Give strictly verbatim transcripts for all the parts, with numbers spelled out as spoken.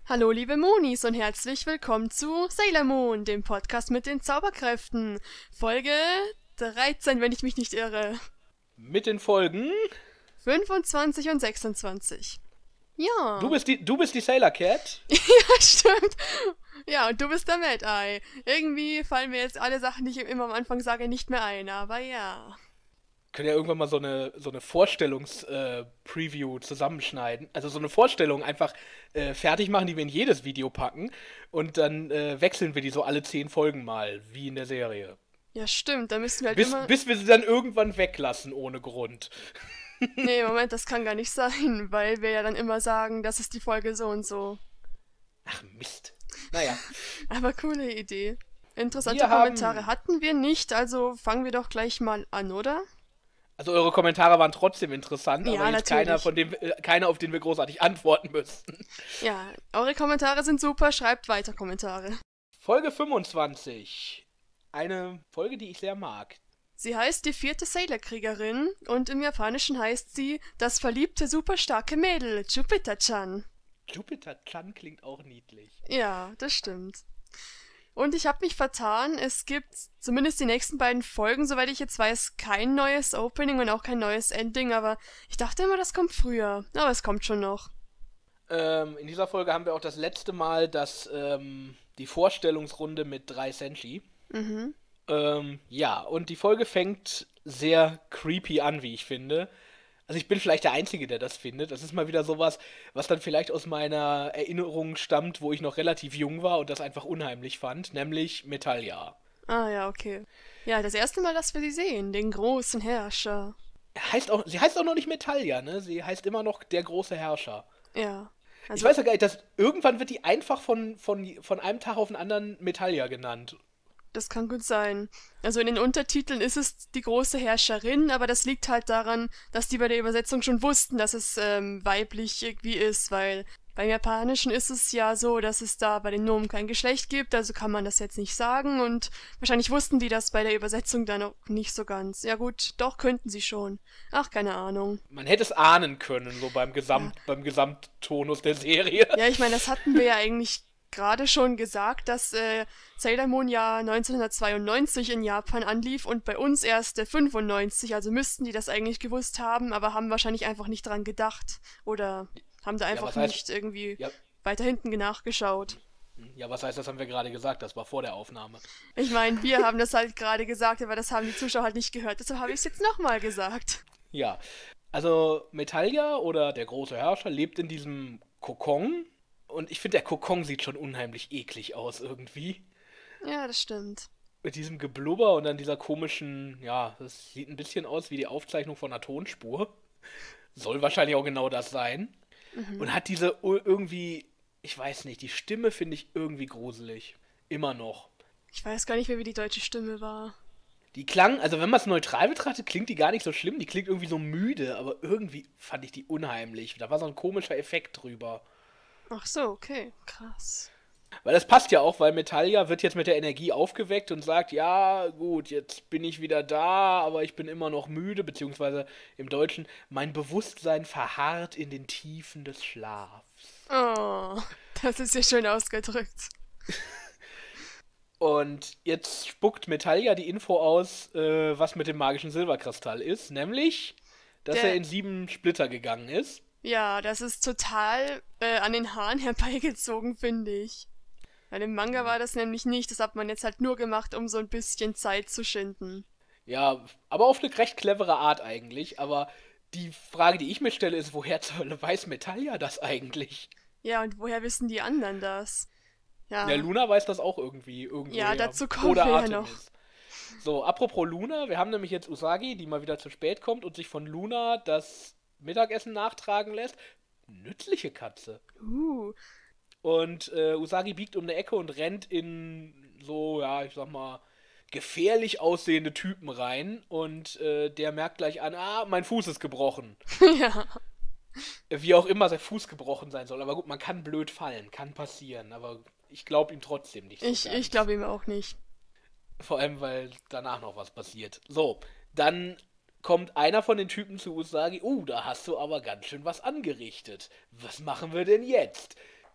Hallo liebe Monis und herzlich willkommen zu Sailor Moon, dem Podcast mit den Zauberkräften. Folge dreizehn, wenn ich mich nicht irre. Mit den Folgen. fünfundzwanzig und sechsundzwanzig. Ja. Du bist die, du bist die Sailor Cat. Ja, stimmt. Ja, und du bist der Mad Eye. Irgendwie fallen mir jetzt alle Sachen, die ich immer am Anfang sage, nicht mehr ein, aber ja. Können ja irgendwann mal so eine, so eine Vorstellungs-Preview zusammenschneiden. Also so eine Vorstellung einfach äh, fertig machen, die wir in jedes Video packen. Und dann äh, wechseln wir die so alle zehn Folgen mal, wie in der Serie. Ja, stimmt, da müssen wir halt Bis, immer... bis wir sie dann irgendwann weglassen, ohne Grund. Nee, Moment, das kann gar nicht sein, weil wir ja dann immer sagen, das ist die Folge so und so. Ach, Mist. Naja. Aber coole Idee. Interessante Wir haben- Kommentare hatten wir nicht, also fangen wir doch gleich mal an, oder? Also eure Kommentare waren trotzdem interessant, Ja, aber jetzt natürlich. keiner, von dem, äh, keiner, auf den wir großartig antworten müssten. Ja, eure Kommentare sind super, schreibt weiter Kommentare. Folge fünfundzwanzig. Eine Folge, die ich sehr mag. Sie heißt die vierte Sailor-Kriegerin und im Japanischen heißt sie das verliebte, super starke Mädel, Jupiter-chan. Jupiter-chan klingt auch niedlich. Ja, das stimmt. Und ich habe mich vertan, es gibt zumindest die nächsten beiden Folgen, soweit ich jetzt weiß, kein neues Opening und auch kein neues Ending, aber ich dachte immer, das kommt früher. Aber es kommt schon noch. Ähm, in dieser Folge haben wir auch das letzte Mal das, ähm, die Vorstellungsrunde mit drei Senshi. Mhm. Ähm, ja, und die Folge fängt sehr creepy an, wie ich finde. Also ich bin vielleicht der Einzige, der das findet. Das ist mal wieder sowas, was dann vielleicht aus meiner Erinnerung stammt, wo ich noch relativ jung war und das einfach unheimlich fand, nämlich Metallia. Ah ja, okay. Ja, das erste Mal, dass wir sie sehen, den großen Herrscher. Heißt auch, sie heißt auch noch nicht Metallia, ne? Sie heißt immer noch der große Herrscher. Ja. Ich Also, weiß ja gar nicht, dass irgendwann wird die einfach von, von, von einem Tag auf den anderen Metallia genannt. das kann gut sein. Also in den Untertiteln ist es die große Herrscherin, aber das liegt halt daran, dass die bei der Übersetzung schon wussten, dass es ähm, weiblich irgendwie ist, weil beim Japanischen ist es ja so, dass es da bei den Nomen kein Geschlecht gibt, also kann man das jetzt nicht sagen und wahrscheinlich wussten die das bei der Übersetzung dann auch nicht so ganz. Ja gut, doch könnten sie schon. Ach, keine Ahnung. Man hätte es ahnen können, so beim Gesamt, beim Gesamttonus der Serie. Ja, ich meine, das hatten wir ja eigentlich gerade schon gesagt, dass äh, Sailor Moon ja neunzehnhundertzweiundneunzig in Japan anlief und bei uns erst äh, fünfundneunzig, also müssten die das eigentlich gewusst haben, aber haben wahrscheinlich einfach nicht dran gedacht oder haben da einfach was heißt- nicht irgendwie Ja, weiter hinten nachgeschaut. ja, was heißt, das haben wir gerade gesagt, das war vor der Aufnahme. Ich meine, wir haben das halt gerade gesagt, aber das haben die Zuschauer halt nicht gehört, deshalb habe ich es jetzt nochmal gesagt. Ja, also Metallia oder der große Herrscher lebt in diesem Kokon und ich finde, der Kokon sieht schon unheimlich eklig aus irgendwie. Ja, das stimmt. Mit diesem Geblubber und dann dieser komischen, ja, das sieht ein bisschen aus wie die Aufzeichnung von einer Tonspur. Soll wahrscheinlich auch genau das sein. Und hat diese u- irgendwie, ich weiß nicht, die Stimme finde ich irgendwie gruselig. Immer noch. Ich weiß gar nicht mehr, wie die deutsche Stimme war. Die klang, also wenn man es neutral betrachtet, klingt die gar nicht so schlimm. Die klingt irgendwie so müde, aber irgendwie fand ich die unheimlich. Da war so ein komischer Effekt drüber. Ach so, okay, krass. Weil das passt ja auch, weil Metallia wird jetzt mit der Energie aufgeweckt und sagt, ja, gut, jetzt bin ich wieder da, aber ich bin immer noch müde, beziehungsweise im Deutschen, mein Bewusstsein verharrt in den Tiefen des Schlafs. Oh, das ist ja schön ausgedrückt. Und jetzt spuckt Metallia die Info aus, äh, was mit dem magischen Silberkristall ist, nämlich, dass Der- er in sieben Splitter gegangen ist. Ja, das ist total äh, an den Haaren herbeigezogen, finde ich. Weil im Manga war das nämlich nicht, das hat man jetzt halt nur gemacht, um so ein bisschen Zeit zu schinden. Ja, aber auf eine recht clevere Art eigentlich. Aber die Frage, die ich mir stelle, ist, woher zur Hölle weiß Metallia das eigentlich? Ja, und woher wissen die anderen das? Ja, Ja, Luna weiß das auch irgendwie. Irgendwo Ja, her. dazu kommen Oder wir ja Artemis. noch. So, apropos Luna, wir haben nämlich jetzt Usagi, die mal wieder zu spät kommt und sich von Luna das Mittagessen nachtragen lässt. Nützliche Katze. uh, Und äh, Usagi biegt um eine Ecke und rennt in so, ja, ich sag mal, gefährlich aussehende Typen rein. Und äh, der merkt gleich an, ah, mein Fuß ist gebrochen. ja. Wie auch immer sein Fuß gebrochen sein soll. Aber gut, man kann blöd fallen, kann passieren. Aber ich glaube ihm trotzdem nicht so Ich, ganz. ich glaube ihm auch nicht. Vor allem, weil danach noch was passiert. So, dann kommt einer von den Typen zu Usagi. Uh, da hast du aber ganz schön was angerichtet. Was machen wir denn jetzt?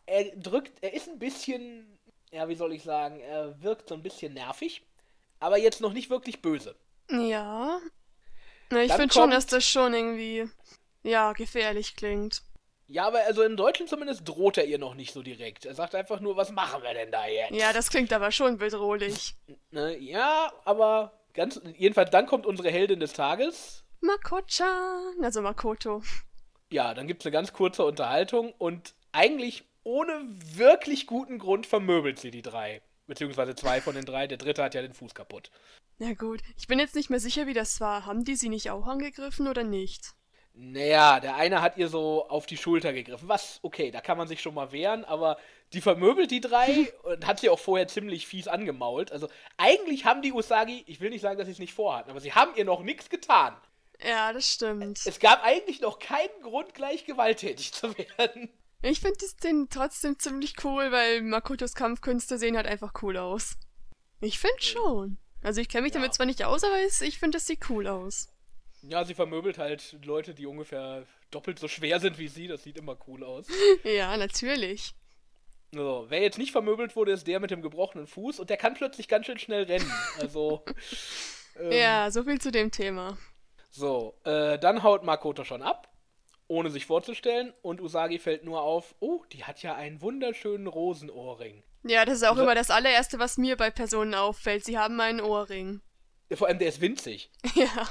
er drückt, er ist ein bisschen, ja, wie soll ich sagen, er wirkt so ein bisschen nervig, aber jetzt noch nicht wirklich böse. Ja. Na, ich Dann finde schon, dass kommt, das schon irgendwie, ja, gefährlich klingt. ja, aber also im Deutschen zumindest droht er ihr noch nicht so direkt. Er sagt einfach nur, was machen wir denn da Ja, jetzt? das klingt aber schon bedrohlich. Ne, ja, aber ganz, jedenfalls dann kommt unsere Heldin des Tages. Mako-chan, also Makoto. Ja, dann gibt es eine ganz kurze Unterhaltung und eigentlich ohne wirklich guten Grund vermöbelt sie die drei. Beziehungsweise zwei von den drei. Der dritte hat ja den Fuß kaputt. Na gut, ich bin jetzt nicht mehr sicher, wie das war. Haben die sie nicht auch angegriffen oder nicht? Naja, der eine hat ihr so auf die Schulter gegriffen. Was, okay, da kann man sich schon mal wehren, aber die vermöbelt die drei und hat sie auch vorher ziemlich fies angemault. Also eigentlich haben die Usagi, ich will nicht sagen, dass sie es nicht vorhatten, aber sie haben ihr noch nichts getan. Ja, das stimmt. Es gab eigentlich noch keinen Grund, gleich gewalttätig zu werden. Ich finde die Szene trotzdem ziemlich cool, weil Makotos Kampfkünste sehen halt einfach cool aus. Ich finde schon. Also ich kenne mich damit Ja. zwar nicht aus, aber es- ich finde, es sieht cool aus. Ja, sie vermöbelt halt Leute, die ungefähr doppelt so schwer sind wie sie. Das sieht immer cool aus. Ja, natürlich. So, wer jetzt nicht vermöbelt wurde, ist der mit dem gebrochenen Fuß und der kann plötzlich ganz schön schnell rennen. Also, ähm, Ja, so viel zu dem Thema. so, äh, dann haut Makoto schon ab, ohne sich vorzustellen und Usagi fällt nur auf, oh, die hat ja einen wunderschönen Rosenohrring. Ja, das ist auch Wieso- immer das allererste, was mir bei Personen auffällt. Sie haben einen Ohrring. Ja, vor allem, der ist winzig. Ja,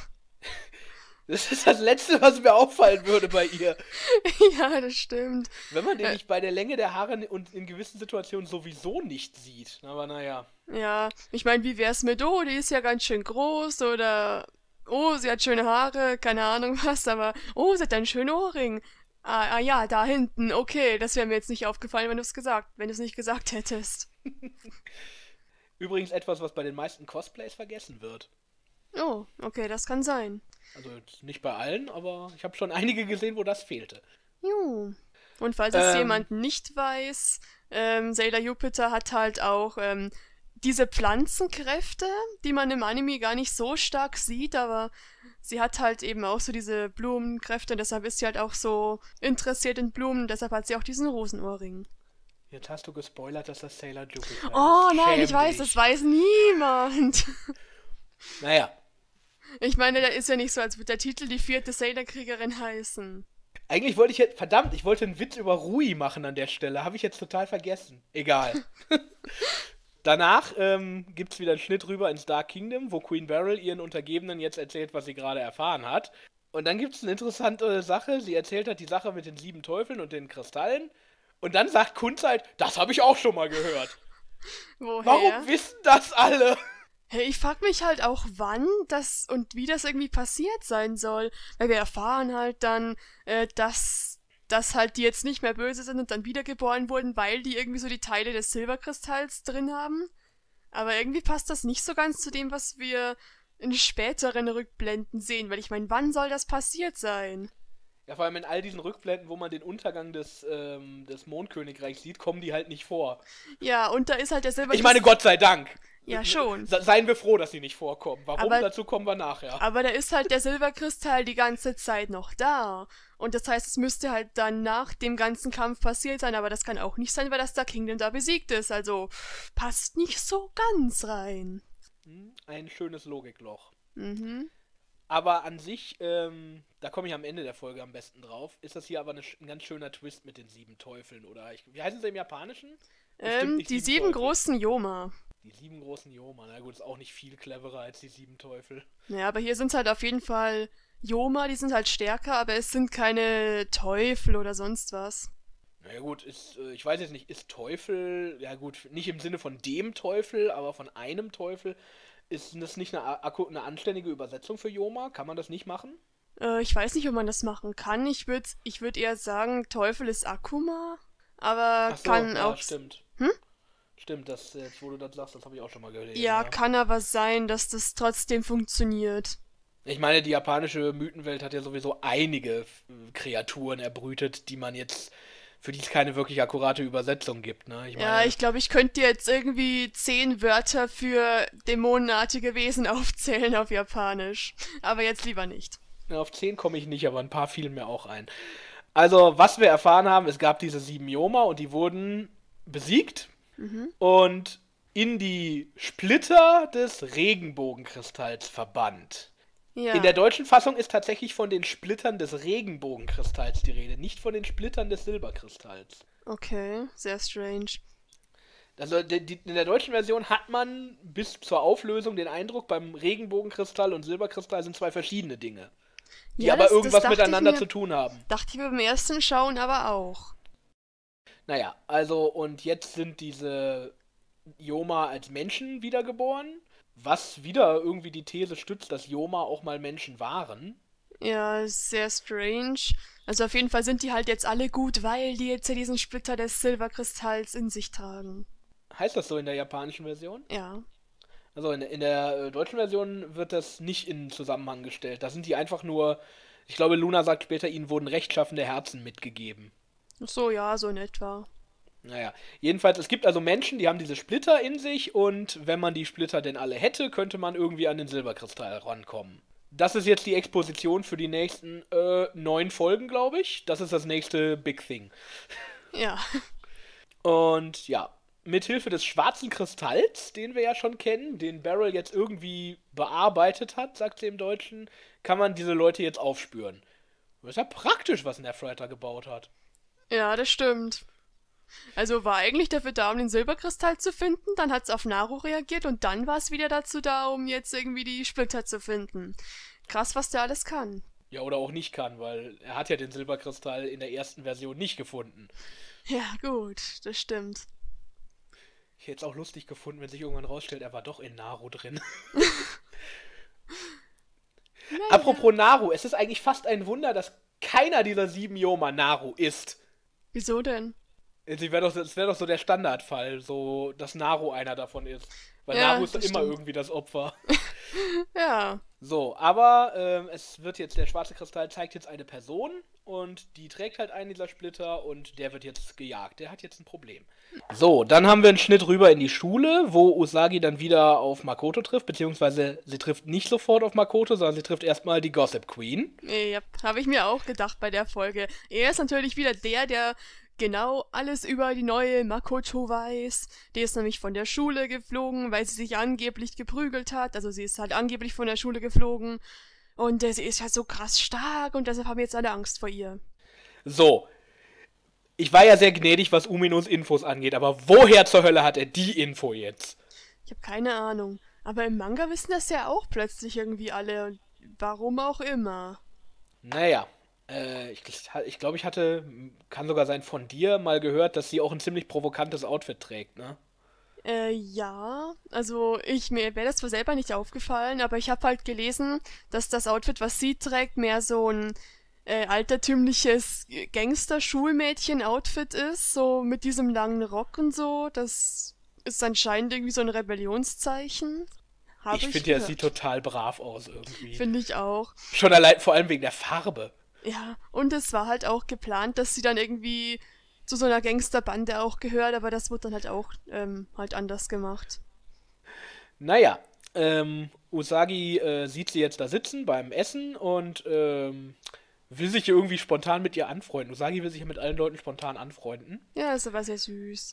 Das ist das Letzte, was mir auffallen würde bei ihr. ja, das stimmt. Wenn man den Äh. nicht bei der Länge der Haare und in gewissen Situationen sowieso nicht sieht. Aber naja. Ja, ich meine, wie wär's mit, oh, die ist ja ganz schön groß oder, oh, sie hat schöne Haare, keine Ahnung was, aber, oh, sie hat einen schönen Ohrring. Ah, ah ja, da hinten, okay, das wäre mir jetzt nicht aufgefallen, wenn du es gesagt, wenn du es nicht gesagt hättest. Übrigens etwas, was bei den meisten Cosplays vergessen wird. Oh, okay, das kann sein. Also jetzt nicht bei allen, aber ich habe schon einige gesehen, wo das fehlte. Jo. Und falls es Ähm. jemand nicht weiß, ähm, Sailor Jupiter hat halt auch ähm, diese Pflanzenkräfte, die man im Anime gar nicht so stark sieht, aber sie hat halt eben auch so diese Blumenkräfte und deshalb ist sie halt auch so interessiert in Blumen, deshalb hat sie auch diesen Rosenohrring. Jetzt hast du gespoilert, dass das Sailor Jupiter Oh ist. nein, Schäm ich weiß, dich. das weiß niemand. Naja, Ich meine, da ist ja nicht so, als würde der Titel die vierte Sailor-Kriegerin heißen. eigentlich wollte ich jetzt, verdammt, ich wollte einen Witz über Rui machen an der Stelle. Habe ich jetzt total vergessen. Egal. Danach ähm, gibt es wieder einen Schnitt rüber ins Dark Kingdom, wo Queen Beryl ihren Untergebenen jetzt erzählt, was sie gerade erfahren hat. Und dann gibt es eine interessante Sache. Sie erzählt hat die Sache mit den sieben Teufeln und den Kristallen. Und dann sagt Kunzeit, das habe ich auch schon mal gehört. Woher? Warum wissen das alle? Hey, ich frag mich halt auch, wann das und wie das irgendwie passiert sein soll. Weil wir erfahren halt dann, äh, dass, dass halt die jetzt nicht mehr böse sind und dann wiedergeboren wurden, weil die irgendwie so die Teile des Silberkristalls drin haben. Aber irgendwie passt das nicht so ganz zu dem, was wir in späteren Rückblenden sehen. Weil ich meine, wann soll das passiert sein? Ja, vor allem in all diesen Rückblenden, wo man den Untergang des, ähm, des Mondkönigreichs sieht, kommen die halt nicht vor. Ja, und da ist halt der Silberkristall. Ich meine, Gott sei Dank. Ja, schon. Se- Seien wir froh, dass sie nicht vorkommen. Warum? Aber- Dazu kommen wir nachher. Aber da ist halt der Silberkristall die ganze Zeit noch da. Und das heißt, es müsste halt dann nach dem ganzen Kampf passiert sein, aber das kann auch nicht sein, weil das Dark Kingdom da besiegt ist. Also passt nicht so ganz rein. Hm, Ein schönes Logikloch. Mhm. Aber an sich, ähm, da komme ich am Ende der Folge am besten drauf, ist das hier aber eine, sch- ein ganz schöner Twist mit den sieben Teufeln. Oder ich, wie heißen sie im Japanischen? Bestimmt Ähm, nicht die sieben sieben Teufel. großen Yoma. Die sieben großen Yoma. Na gut, ist auch nicht viel cleverer als die sieben Teufel. Ja, aber hier sind halt auf jeden Fall Yoma, die sind halt stärker, aber es sind keine Teufel oder sonst was. Naja gut, ist, äh, ich weiß jetzt nicht, ist Teufel, ja gut, nicht im Sinne von dem Teufel, aber von einem Teufel. Ist das nicht eine, a- akku- eine anständige Übersetzung für Yoma? Kann man das nicht machen? Äh, ich weiß nicht, ob man das machen kann. Ich würde ich würd eher sagen, Teufel ist Akuma, aber Ach so, kann ja, auch... stimmt. Hm? Stimmt, das, jetzt wo du das sagst, das habe ich auch schon mal gelesen. Ja, kann aber sein, dass das trotzdem funktioniert. Ich meine, die japanische Mythenwelt hat ja sowieso einige äh, Kreaturen erbrütet, die man jetzt, für die es keine wirklich akkurate Übersetzung gibt, ne? Ich Ja, meine, ich glaube, ich könnte dir jetzt irgendwie zehn Wörter für dämonenartige Wesen aufzählen auf Japanisch. Aber jetzt lieber nicht. auf zehn komme ich nicht, aber ein paar fielen mir auch ein. Also, was wir erfahren haben, es gab diese sieben Yoma und die wurden besiegt Mhm. und in die Splitter des Regenbogenkristalls verbannt. In der Ja, deutschen Fassung ist tatsächlich von den Splittern des Regenbogenkristalls die Rede, nicht von den Splittern des Silberkristalls. okay, sehr strange. Also die, die, in der deutschen Version hat man bis zur Auflösung den Eindruck, beim Regenbogenkristall und Silberkristall sind zwei verschiedene Dinge, die Ja, aber das, das irgendwas dachte ich miteinander mir, zu tun haben. dachte ich mir beim ersten Schauen aber auch. Naja, also und jetzt sind diese Yoma als Menschen wiedergeboren, was wieder irgendwie die These stützt, dass Yoma auch mal Menschen waren. Ja, ist sehr strange. Also auf jeden Fall sind die halt jetzt alle gut, weil die jetzt ja diesen Splitter des Silberkristalls in sich tragen. Heißt das so in der japanischen Version? Ja. Also in, in der äh, deutschen Version wird das nicht in Zusammenhang gestellt. Da sind die einfach nur, ich glaube, Luna sagt später, ihnen wurden rechtschaffende Herzen mitgegeben. Ach so, ja, so in etwa. Naja, jedenfalls, es gibt also Menschen, die haben diese Splitter in sich und wenn man die Splitter denn alle hätte, könnte man irgendwie an den Silberkristall rankommen. Das ist jetzt die Exposition für die nächsten äh, neun Folgen, glaube ich. Das ist das nächste Big Thing. Ja. Und ja, mit Hilfe des schwarzen Kristalls, den wir ja schon kennen, den Beryl jetzt irgendwie bearbeitet hat, sagt sie im Deutschen, kann man diese Leute jetzt aufspüren. Das ist ja praktisch, was Nephwriter gebaut hat. Ja, das stimmt. Also war eigentlich dafür da, um den Silberkristall zu finden, dann hat's auf Naru reagiert und dann war es wieder dazu da, um jetzt irgendwie die Splitter zu finden. Krass, was der alles kann. Ja, oder auch nicht kann, weil er hat ja den Silberkristall in der ersten Version nicht gefunden. Ja, gut, das stimmt. Ich hätte es auch lustig gefunden, wenn sich irgendwann rausstellt, er war doch in Naru drin. Naja. Apropos Naru, es ist eigentlich fast ein Wunder, dass keiner dieser sieben Yoma Naru ist. Wieso denn? Es wäre doch, das wär doch so der Standardfall, so dass Naru einer davon ist. Weil Ja, Naru ist das immer stimmt. irgendwie das Opfer. Ja. So, aber ähm, es wird jetzt, der schwarze Kristall zeigt jetzt eine Person und die trägt halt einen dieser Splitter und der wird jetzt gejagt. Der hat jetzt ein Problem. So, dann haben wir einen Schnitt rüber in die Schule, wo Usagi dann wieder auf Makoto trifft, beziehungsweise sie trifft nicht sofort auf Makoto, sondern sie trifft erstmal die Gossip Queen. Ja, habe ich mir auch gedacht bei der Folge. Er ist natürlich wieder der, der genau alles über die neue Makoto weiß. Die ist nämlich von der Schule geflogen, weil sie sich angeblich geprügelt hat. Also sie ist halt angeblich von der Schule geflogen. Und äh, sie ist halt so krass stark und deshalb haben jetzt alle Angst vor ihr. So, ich war ja sehr gnädig, was Uminos Infos angeht, aber woher zur Hölle hat er die Info jetzt? Ich habe keine Ahnung. Aber im Manga wissen das ja auch plötzlich irgendwie alle. Und warum auch immer. Naja, äh, ich, ich glaube, ich hatte, kann sogar sein, von dir mal gehört, dass sie auch ein ziemlich provokantes Outfit trägt, ne? Äh, ja, also ich, mir wäre das zwar selber nicht aufgefallen, aber ich habe halt gelesen, dass das Outfit, was sie trägt, mehr so ein äh, altertümliches Gangster-Schulmädchen-Outfit ist, so mit diesem langen Rock und so. Das ist anscheinend irgendwie so ein Rebellionszeichen. Habe Ich ich finde ja, es sieht gehört. total brav aus irgendwie. Finde ich auch. Schon allein, vor allem wegen der Farbe. Ja, und es war halt auch geplant, dass sie dann irgendwie zu so einer Gangsterbande auch gehört, aber das wurde dann halt auch ähm, halt anders gemacht. Naja, ähm, Usagi äh, sieht sie jetzt da sitzen beim Essen und ähm, will sich irgendwie spontan mit ihr anfreunden. Usagi will sich ja mit allen Leuten spontan anfreunden. Ja, das war sehr süß.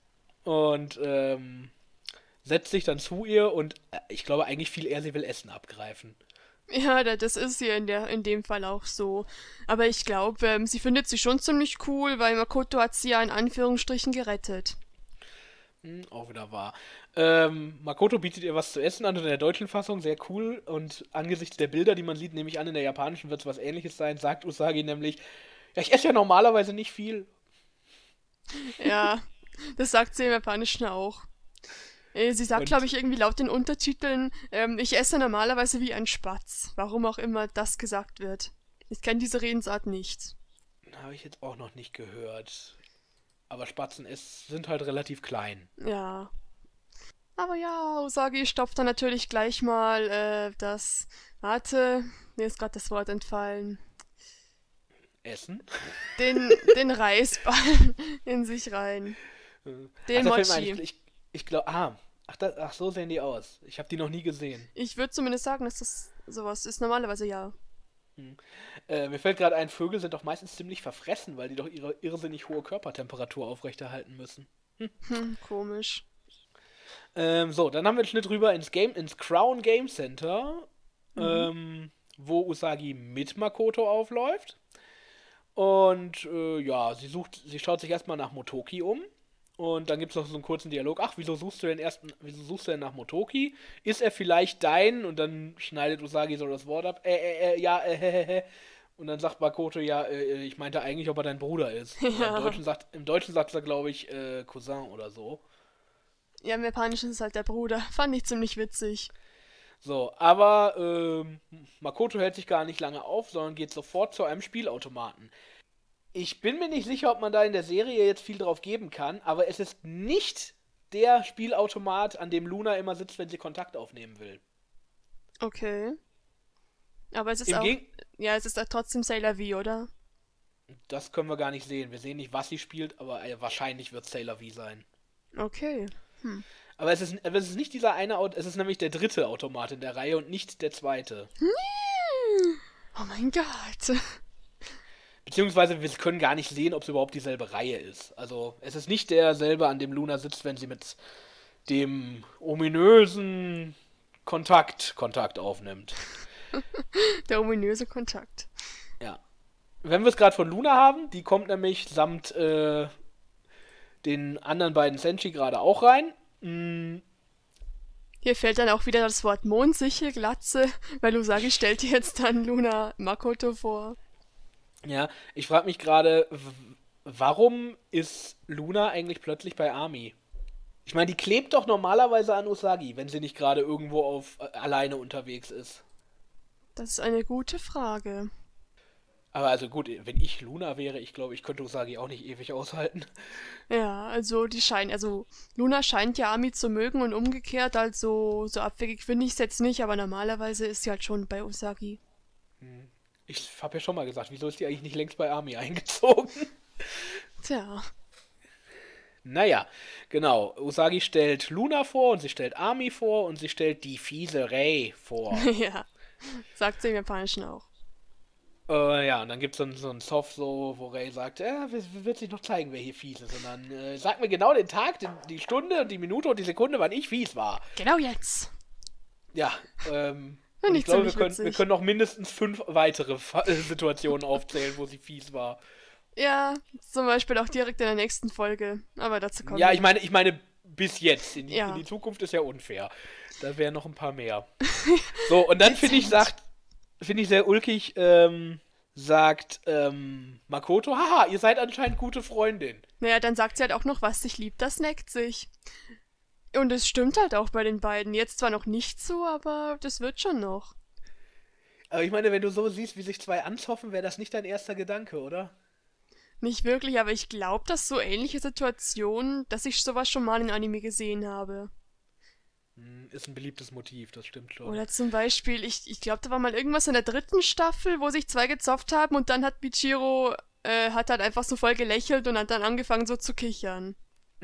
Und ähm, setzt sich dann zu ihr und äh, ich glaube eigentlich viel eher, sie will Essen abgreifen. Ja, da- das ist hier in der, in dem Fall auch so. Aber ich glaube, ähm, sie findet sie schon ziemlich cool, weil Makoto hat sie ja in Anführungsstrichen gerettet. Hm, auch wieder wahr. Ähm, Makoto bietet ihr was zu essen an in der deutschen Fassung, sehr cool. Und angesichts der Bilder, die man sieht, nehme ich an, in der japanischen wird es was ähnliches sein, sagt Usagi nämlich, ja, ich esse ja normalerweise nicht viel. Ja, das sagt sie im Japanischen auch. Äh, Sie sagt, glaube Und ich, irgendwie laut den Untertiteln, ähm, ich esse normalerweise wie ein Spatz. Warum auch immer das gesagt wird. Ich kenne diese Redensart nicht. habe ich jetzt auch noch nicht gehört. Aber Spatzen ist, sind halt relativ klein. Ja. Aber ja, Usagi stopft dann natürlich gleich mal äh, das. Warte, mir ist gerade das Wort entfallen. Essen? Den, den Reisball in sich rein. Ach, Den da fällt mir ein, Mochi. ich, ich, ich glaube, ah, ach, da, ach, so sehen die aus. Ich habe die noch nie gesehen. Ich würde zumindest sagen, dass das sowas ist. Normalerweise ja. Hm. Äh, mir fällt gerade ein, Vögel sind doch meistens ziemlich verfressen, weil die doch ihre irrsinnig hohe Körpertemperatur aufrechterhalten müssen. Hm, komisch. Ähm, so, dann haben wir den Schnitt rüber ins Game, ins Crown Game Center, Mhm. ähm, wo Usagi mit Makoto aufläuft. Und äh, ja, sie sucht, sie schaut sich erstmal nach Motoki um. Und dann gibt es noch so einen kurzen Dialog. Ach, wieso suchst du denn erst, wieso suchst du denn nach Motoki? Ist er vielleicht dein? Und dann schneidet Usagi so das Wort ab. Äh, äh, äh, ja, äh, äh, äh. Und dann sagt Makoto, ja, äh, ich meinte eigentlich, ob er dein Bruder ist. Oder im Ja. Deutschen sagt, im Deutschen sagt er, glaube ich, äh, Cousin oder so. Ja, im Japanischen ist es halt der Bruder. Fand ich ziemlich witzig. So, aber ähm, Makoto hält sich gar nicht lange auf, sondern geht sofort zu einem Spielautomaten. Ich bin mir nicht sicher, ob man da in der Serie jetzt viel drauf geben kann, aber es ist nicht der Spielautomat, an dem Luna immer sitzt, wenn sie Kontakt aufnehmen will. Okay. Aber es ist Im auch, Geg ja, es ist halt trotzdem Sailor V, oder? Das können wir gar nicht sehen. Wir sehen nicht, was sie spielt, aber äh, wahrscheinlich wird Sailor V sein. Okay. Hm. Aber es ist, aber es ist nicht dieser eine Auto, es ist nämlich der dritte Automat in der Reihe und nicht der zweite. Hm. Oh mein Gott. Beziehungsweise wir können gar nicht sehen, ob es überhaupt dieselbe Reihe ist. Also es ist nicht derselbe, an dem Luna sitzt, wenn sie mit dem ominösen Kontakt Kontakt aufnimmt. Der ominöse Kontakt. Ja. Wenn wir es gerade von Luna haben, die kommt nämlich samt äh, den anderen beiden Senshi gerade auch rein. Mm, Hier fällt dann auch wieder das Wort mondsicher Glatze, weil Usagi stellt dir jetzt dann Luna Makoto vor. ja, ich frage mich gerade, w- warum ist Luna eigentlich plötzlich bei Ami? Ich meine, die klebt doch normalerweise an Usagi, wenn sie nicht gerade irgendwo auf äh, alleine unterwegs ist. Das ist eine gute Frage. Aber also gut, wenn ich Luna wäre, ich glaube, ich könnte Usagi auch nicht ewig aushalten. Ja, also die scheinen, also Luna scheint ja Ami zu mögen und umgekehrt, also so abwegig finde ich es jetzt nicht, aber normalerweise ist sie halt schon bei Usagi. Ich habe ja schon mal gesagt, wieso ist die eigentlich nicht längst bei Ami eingezogen? Tja, Naja, genau. Usagi stellt Luna vor und sie stellt Ami vor und sie stellt die fiese Rei vor. ja, sagt sie im Japanischen auch. Äh, ja, und dann gibt es so, ein- so ein Soft so, wo Rei sagt, ja, w- wird sich noch zeigen, wer hier fies ist. Und dann äh, sag mir genau den Tag, den, die Stunde, die Minute und die Sekunde, wann ich fies war. Genau jetzt. Ja, ähm, und Finde ich ich glaube, wir ziemlich können, wir witzig. können noch mindestens fünf weitere Fa äh, Situationen aufzählen, wo sie fies war. Ja, zum Beispiel auch direkt in der nächsten Folge, aber dazu kommen Ja, wir ich noch. meine, ich meine, bis jetzt. In die, in Ja, die Zukunft ist ja unfair. Da wären noch ein paar mehr. So, und dann finde ich, dezent. sagt, finde ich sehr ulkig, ähm, sagt ähm, Makoto, haha, ihr seid anscheinend gute Freundin. Naja, dann sagt sie halt auch noch, was sich liebt, das neckt sich. Und es stimmt halt auch bei den beiden. Jetzt zwar noch nicht so, aber das wird schon noch. Aber ich meine, wenn du so siehst, wie sich zwei anzoffen, wäre das nicht dein erster Gedanke, oder? Nicht wirklich, aber ich glaube, dass so ähnliche Situationen, dass ich sowas schon mal in Anime gesehen habe. Hm, ist ein beliebtes Motiv, das stimmt schon. Oder zum Beispiel, ich, ich glaube, da war mal irgendwas in der dritten Staffel, wo sich zwei gezopft haben und dann hat Michiro, äh, hat halt einfach so voll gelächelt und hat dann angefangen so zu kichern.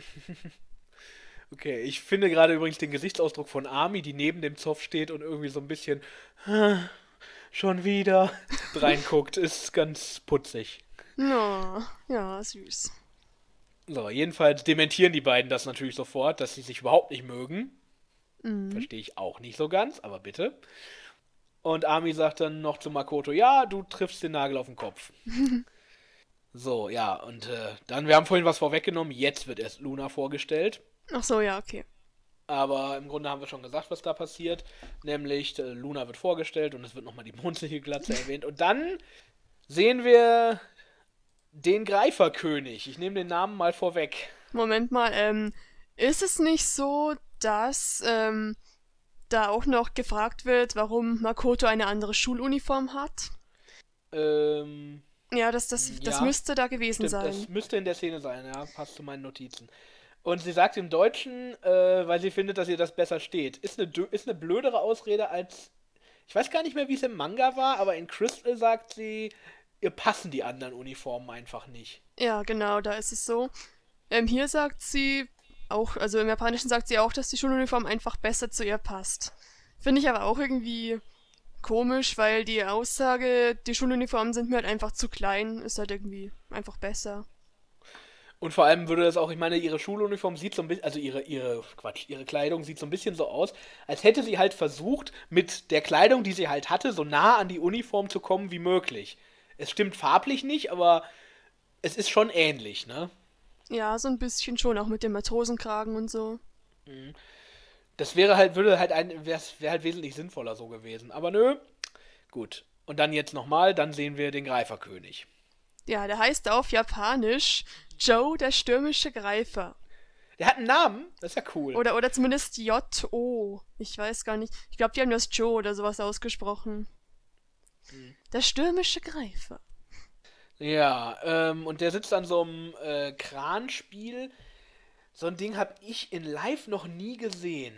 Okay, ich finde gerade übrigens den Gesichtsausdruck von Ami, die neben dem Zoff steht und irgendwie so ein bisschen "Ah, schon wieder reinguckt, ist ganz putzig. Ja, ja, süß. So, jedenfalls dementieren die beiden das natürlich sofort, dass sie sich überhaupt nicht mögen. Mhm. Verstehe ich auch nicht so ganz, aber bitte. Und Ami sagt dann noch zu Makoto, ja, du triffst den Nagel auf den Kopf. So, ja, und äh, dann, wir haben vorhin was vorweggenommen, jetzt wird erst Luna vorgestellt. Ach so, ja, okay. Aber im Grunde haben wir schon gesagt, was da passiert. Nämlich, äh, Luna wird vorgestellt und es wird nochmal die mondliche Glatze erwähnt. Und dann sehen wir den Greiferkönig. Ich nehme den Namen mal vorweg. Moment mal, ähm, ist es nicht so, dass, ähm, da auch noch gefragt wird, warum Makoto eine andere Schuluniform hat? Ähm, Ja, das, das, das ja, müsste da gewesen stimmt, das sein. müsste in der Szene sein, ja, passt zu meinen Notizen. Und sie sagt im Deutschen, äh, weil sie findet, dass ihr das besser steht. Ist eine, dö- ist eine blödere Ausrede als. Ich weiß gar nicht mehr, wie es im Manga war, aber in Crystal sagt sie, ihr passen die anderen Uniformen einfach nicht. Ja, genau, da ist es so. Ähm, hier sagt sie auch, also im Japanischen sagt sie auch, dass die Schuluniform einfach besser zu ihr passt. Finde ich aber auch irgendwie komisch, weil die Aussage, die Schuluniformen sind mir halt einfach zu klein, ist halt irgendwie einfach besser. Und vor allem würde das auch, ich meine, ihre Schuluniform sieht so ein bisschen, also ihre, ihre, Quatsch, ihre Kleidung sieht so ein bisschen so aus, als hätte sie halt versucht, mit der Kleidung, die sie halt hatte, so nah an die Uniform zu kommen wie möglich. Es stimmt farblich nicht, aber es ist schon ähnlich, ne? Ja, so ein bisschen schon, auch mit dem Matrosenkragen und so. Das wäre halt, würde halt ein, wäre wär halt wesentlich sinnvoller so gewesen. Aber nö, gut. Und dann jetzt nochmal, dann sehen wir den Greiferkönig. Ja, der heißt auf Japanisch Joe, der stürmische Greifer. Der hat einen Namen, das ist ja cool. Oder, oder zumindest J O. Ich weiß gar nicht. Ich glaube, die haben das Joe oder sowas ausgesprochen. Der stürmische Greifer. Ja, ähm, und der sitzt an so einem äh, Kranspiel. So ein Ding habe ich in live noch nie gesehen.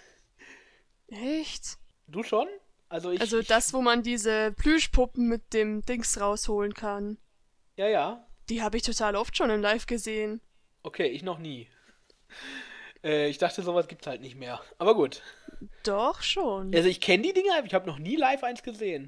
Echt? Du schon? Also ich. Also ich, das, wo man diese Plüschpuppen mit dem Dings rausholen kann. Ja, ja. Die habe ich total oft schon im Live gesehen. Okay, ich noch nie. Äh, ich dachte, sowas gibt's halt nicht mehr. Aber gut. Doch, schon. Also ich kenne die Dinger, ich habe noch nie live eins gesehen.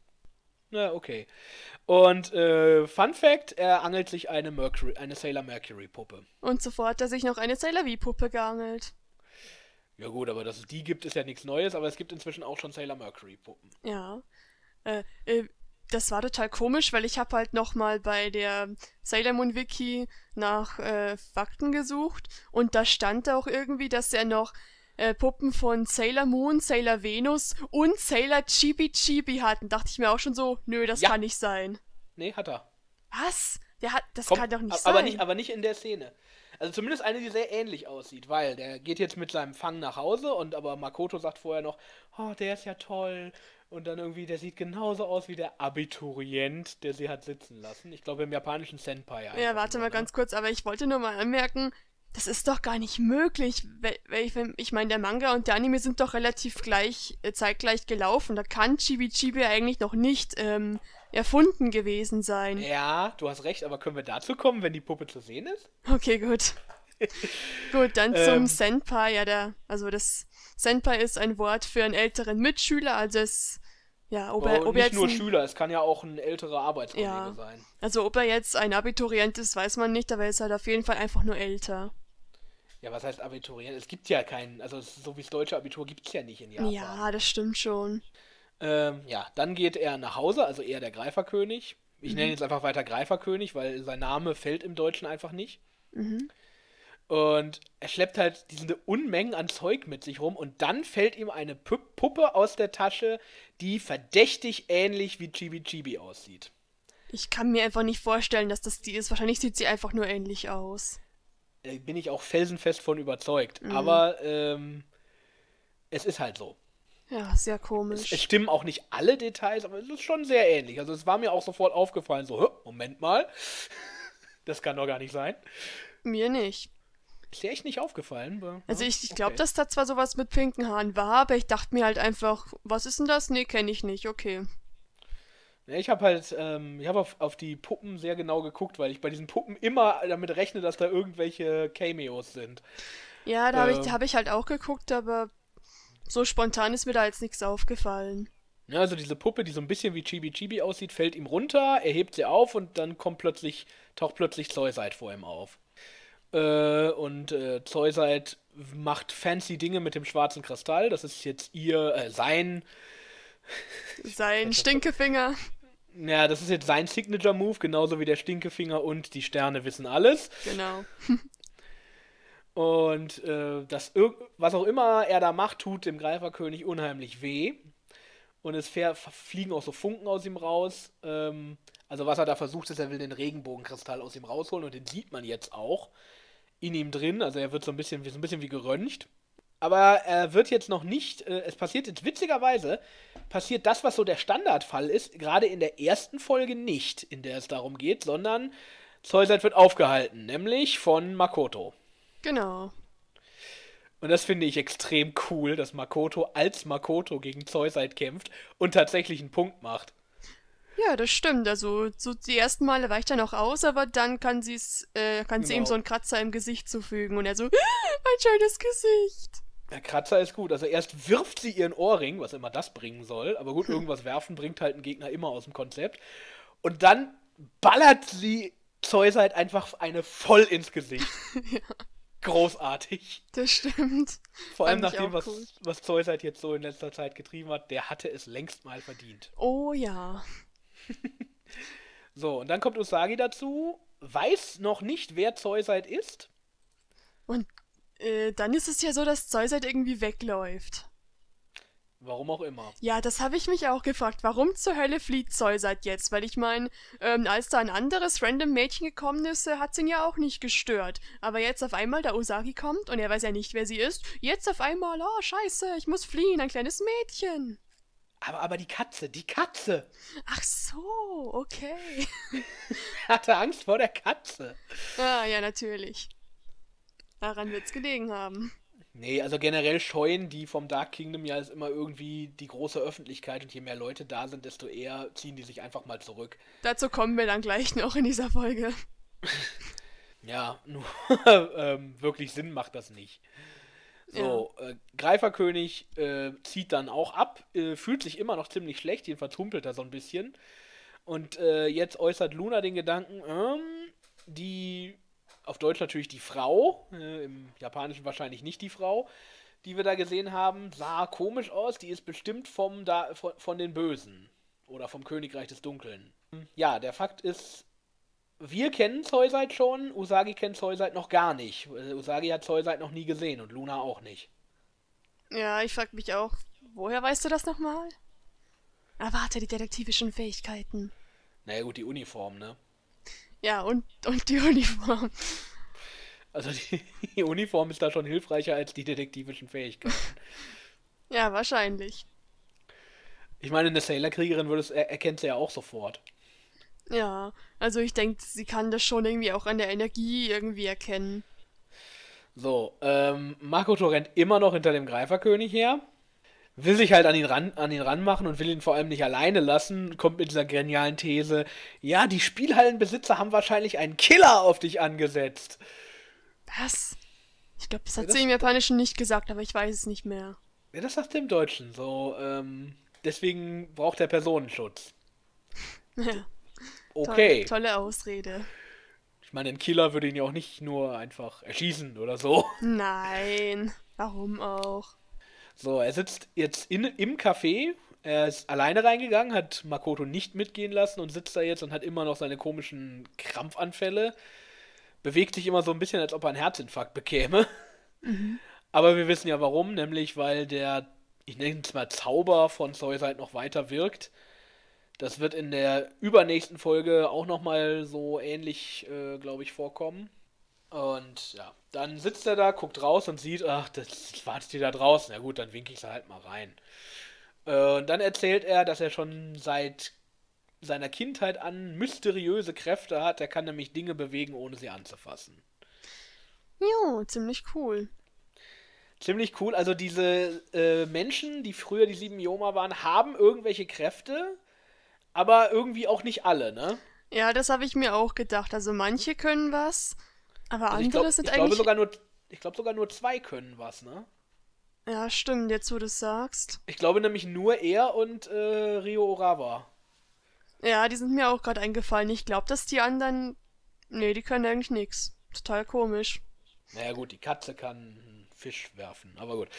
Na, okay. Und äh, Fun Fact, er angelt sich eine Mercury, eine Sailor Mercury Puppe. Und zuvor hat er sich noch eine Sailor V-Puppe geangelt. Ja gut, aber dass es die gibt, ist ja nichts Neues, aber es gibt inzwischen auch schon Sailor Mercury Puppen. Ja. Äh, äh, das war total komisch, weil ich habe halt nochmal bei der Sailor Moon Wiki nach äh, Fakten gesucht und da stand auch irgendwie, dass er noch äh, Puppen von Sailor Moon, Sailor Venus und Sailor Chibi Chibi hatten. Dachte ich mir auch schon so, nö, das Ja. kann nicht sein. Nee, hat er. Was? Der hat, das Kommt, kann doch nicht aber sein. nicht, aber nicht in der Szene. Also zumindest eine, die sehr ähnlich aussieht, weil der geht jetzt mit seinem Fang nach Hause und aber Makoto sagt vorher noch, oh, der ist ja toll. Und dann irgendwie, der sieht genauso aus wie der Abiturient, der sie hat sitzen lassen. Ich glaube im japanischen Senpai. Ja, einfach warte nur, mal ne? ganz kurz, aber ich wollte nur mal anmerken, das ist doch gar nicht möglich. Weil, weil ich, ich meine, der Manga und der Anime sind doch relativ gleich, äh, zeitgleich gelaufen. Da kann Chibi Chibi eigentlich noch nicht ähm, erfunden gewesen sein. Ja, du hast recht, aber können wir dazu kommen, wenn die Puppe zu sehen ist? Okay, gut. Gut, dann zum Ähm. Senpai. Ja, der, also das Senpai ist ein Wort für einen älteren Mitschüler, also es, ja, ob er, Oh, ob er nicht jetzt nur ein, Schüler, es kann ja auch ein älterer Arbeitskollege Ja. sein. also ob er jetzt ein Abiturient ist, weiß man nicht, aber er ist halt auf jeden Fall einfach nur älter. Ja, was heißt Abiturient? Es gibt ja keinen, also es- so wie das deutsche Abitur gibt es ja nicht in Japan. Ja, das stimmt schon. Ähm, ja, dann geht er nach Hause, also er der Greiferkönig. Ich nenne jetzt einfach weiter Greiferkönig, weil sein Name fällt im Deutschen einfach nicht. Mhm. Und er schleppt halt diese Unmengen an Zeug mit sich rum und dann fällt ihm eine Pu Puppe aus der Tasche, die verdächtig ähnlich wie Chibi Chibi aussieht. Ich kann mir einfach nicht vorstellen, dass das die ist. Wahrscheinlich sieht sie einfach nur ähnlich aus. Äh, bin ich auch felsenfest von überzeugt. Mhm. Aber ähm, es ist halt so. Ja, sehr Es, komisch. es stimmen auch nicht alle Details, aber es ist schon sehr ähnlich. Also es war mir auch sofort aufgefallen, so, "Hä, Moment mal, das kann doch gar nicht sein." Mir nicht. Ist dir echt nicht aufgefallen? Aber, Also ja, ich, ich glaube, okay. dass da zwar sowas mit pinken Haaren war, aber ich dachte mir halt einfach, was ist denn das? Nee, kenne ich nicht, okay. Ja, ich habe halt, ähm, ich habe auf, auf die Puppen sehr genau geguckt, weil ich bei diesen Puppen immer damit rechne, dass da irgendwelche Cameos sind. Ja, da habe ich, Ähm. hab ich halt auch geguckt, aber so spontan ist mir da jetzt nichts aufgefallen. Ja, also diese Puppe, die so ein bisschen wie Chibi Chibi aussieht, fällt ihm runter, er hebt sie auf und dann kommt plötzlich, taucht plötzlich Zoisite vor ihm auf. Äh, und äh, Zoisite macht fancy Dinge mit dem schwarzen Kristall. Das ist jetzt ihr, äh, sein, Sein Stinkefinger. ja, das ist jetzt sein Signature-Move, genauso wie der Stinkefinger und die Sterne wissen alles. Genau. Und äh, das, irg- was auch immer er da macht, tut dem Greiferkönig unheimlich weh. Und es fähr- fliegen auch so Funken aus ihm raus. Ähm, also was er da versucht ist, er will den Regenbogenkristall aus ihm rausholen und den sieht man jetzt auch in ihm drin. Also er wird so ein bisschen, wie- so ein bisschen wie geröntgt. Aber er wird jetzt noch nicht, äh, es passiert jetzt witzigerweise, passiert das, was so der Standardfall ist, gerade in der ersten Folge nicht, in der es darum geht, sondern Zoisite wird aufgehalten, nämlich von Makoto. Genau. Und das finde ich extrem cool, dass Makoto als Makoto gegen Zoisite kämpft und tatsächlich einen Punkt macht. Ja, das stimmt. Also so die ersten Male weicht er noch aus, aber dann kann sie's, äh, kann sie ihm Genau. so einen Kratzer im Gesicht zufügen und er so, mein schönes Gesicht. Der Kratzer ist gut. Also erst wirft sie ihren Ohrring, was immer das bringen soll. Aber gut, irgendwas werfen bringt halt einen Gegner immer aus dem Konzept. Und dann ballert sie Zoisite einfach eine voll ins Gesicht. Ja, Großartig. das stimmt. Vor allem Fand ich nach dem, auch was, cool. was Zoisite jetzt so in letzter Zeit getrieben hat, der hatte es längst mal verdient. Oh ja. So, und dann kommt Usagi dazu, weiß noch nicht, wer Zoisite ist. Und äh, dann ist es ja so, dass Zeus halt irgendwie wegläuft. Warum auch immer. Ja, das habe ich mich auch gefragt. Warum zur Hölle flieht Zeus halt jetzt? Weil ich meine, ähm, als da ein anderes random Mädchen gekommen ist, äh, hat ihn ja auch nicht gestört. Aber jetzt auf einmal da Usagi kommt und er weiß ja nicht, wer sie ist. Jetzt auf einmal, oh scheiße, ich muss fliehen, ein kleines Mädchen. Aber, aber die Katze, die Katze. Ach so, okay. Hatte Angst vor der Katze. Ah, ja, natürlich. Daran wird's gelegen haben. Nee, also generell scheuen die vom Dark Kingdom ja ist immer irgendwie die große Öffentlichkeit und je mehr Leute da sind, desto eher ziehen die sich einfach mal zurück. Dazu kommen wir dann gleich noch in dieser Folge. Ja, nur ähm, wirklich Sinn macht das nicht. So, Ja. äh, Greiferkönig äh, zieht dann auch ab, äh, fühlt sich immer noch ziemlich schlecht, jedenfalls humpelt er so ein bisschen. Und äh, jetzt äußert Luna den Gedanken, ähm, die, auf Deutsch natürlich die Frau, äh, im Japanischen wahrscheinlich nicht die Frau, die wir da gesehen haben, sah komisch aus, die ist bestimmt vom da, von, von den Bösen oder vom Königreich des Dunkeln. Ja, der Fakt ist, wir kennen Zoisite schon, Usagi kennt Zoisite noch gar nicht. Äh, Usagi hat Zoisite noch nie gesehen und Luna auch nicht. Ja, ich frag mich auch, woher weißt du das nochmal? Erwarte die detektivischen Fähigkeiten. Naja gut, die Uniform, ne? Ja, und, und die Uniform. Also die, die Uniform ist da schon hilfreicher als die detektivischen Fähigkeiten. Ja, wahrscheinlich. Ich meine, eine Sailor-Kriegerin würde es, er, erkennt sie ja auch sofort. Ja, also ich denke, sie kann das schon irgendwie auch an der Energie irgendwie erkennen. So, ähm, Makoto rennt immer noch hinter dem Greiferkönig her. Will sich halt an ihn ran, an ihn ranmachen und will ihn vor allem nicht alleine lassen. Kommt mit dieser genialen These, ja, die Spielhallenbesitzer haben wahrscheinlich einen Killer auf dich angesetzt. Was? Ich glaube, das Ja, hat das, sie im Japanischen nicht gesagt, aber ich weiß es nicht mehr. ja, das sagt er im Deutschen. So, ähm, deswegen braucht er Personenschutz. Ja, toll, Okay. tolle Ausrede. Ich meine, ein Killer würde ihn ja auch nicht nur einfach erschießen oder so. Nein, warum auch? So, er sitzt jetzt in, im Café. Er ist alleine reingegangen, hat Makoto nicht mitgehen lassen und sitzt da jetzt und hat immer noch seine komischen Krampfanfälle. Bewegt sich immer so ein bisschen, als ob er einen Herzinfarkt bekäme. Mhm. Aber wir wissen ja warum, nämlich weil der, ich nenne es mal Zauber von Zoisite noch weiter wirkt. Das wird in der übernächsten Folge auch nochmal so ähnlich, äh, glaube ich, vorkommen. Und ja, dann sitzt er da, guckt raus und sieht, ach, das wartet die da draußen. Ja gut, dann winke ich sie halt mal rein. Äh, und dann erzählt er, dass er schon seit seiner Kindheit an mysteriöse Kräfte hat. Er kann nämlich Dinge bewegen, ohne sie anzufassen. Jo, ziemlich cool. Ziemlich cool. Also diese äh, Menschen, die früher die sieben Yoma waren, haben irgendwelche Kräfte, aber irgendwie auch nicht alle, ne? Ja, das habe ich mir auch gedacht. Also manche können was, aber Also ich andere glaube, sind ich glaube eigentlich... sogar nur, ich glaube sogar nur zwei können was, ne? Ja, stimmt, jetzt wo du es sagst. Ich glaube nämlich nur er und äh, Rio Orawa. Ja, die sind mir auch gerade eingefallen. Ich glaube, dass die anderen... Nee, die können eigentlich nix. Total komisch. Naja gut, die Katze kann einen Fisch werfen, aber gut.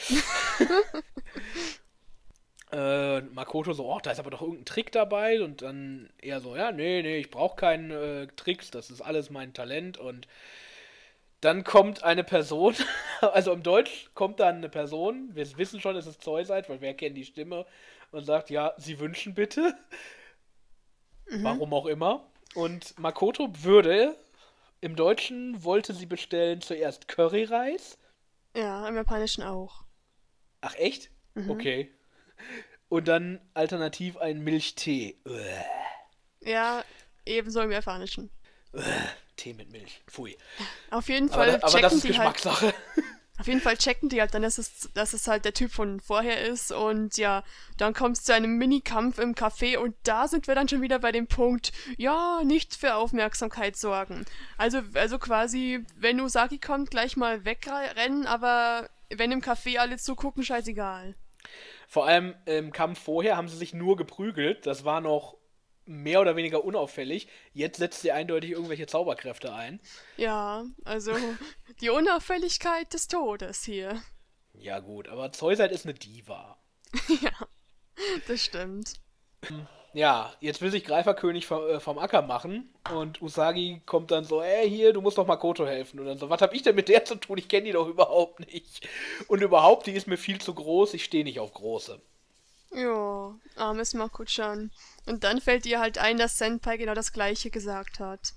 äh, Makoto so, oh, da ist aber doch irgendein Trick dabei und dann eher so, ja, nee, nee, ich brauche keinen äh, Tricks, das ist alles mein Talent und dann kommt eine Person, also im Deutsch kommt dann eine Person, wir wissen schon, es ist Zoisite, weil wir kennen die Stimme und sagt, ja, Sie wünschen bitte, Mhm. warum auch immer. Und Makoto würde, im Deutschen wollte sie bestellen zuerst Curryreis. Ja, im Japanischen auch. Ach echt? Mhm. Okay. Und dann alternativ einen Milchtee. Uäh. Ja, ebenso im Japanischen. Uäh. Tee mit Milch. Pfui. Auf jeden Aber, Fall da, aber das checken ist die halt, Geschmackssache. auf jeden Fall checken die halt dann, dass es, dass es halt der Typ von vorher ist und ja, dann kommt es zu einem Minikampf im Café und da sind wir dann schon wieder bei dem Punkt, ja, nicht für Aufmerksamkeit sorgen. Also, also quasi, wenn Usagi kommt, gleich mal wegrennen, aber wenn im Café alle zugucken, scheißegal. Vor allem im Kampf vorher haben sie sich nur geprügelt. Das war noch mehr oder weniger unauffällig. Jetzt setzt sie eindeutig irgendwelche Zauberkräfte ein. Ja, also die Unauffälligkeit des Todes hier. Ja gut, aber Zoisite ist eine Diva. Ja, das stimmt. Ja, jetzt will sich Greiferkönig vom, äh, vom Acker machen und Usagi kommt dann so, ey, hier, du musst doch Makoto helfen. Und dann so, was hab ich denn mit der zu tun? Ich kenne die doch überhaupt nicht. Und überhaupt, die ist mir viel zu groß, ich stehe nicht auf große. Ja, armes Makuchan. Und dann fällt ihr halt ein, dass Senpai genau das Gleiche gesagt hat.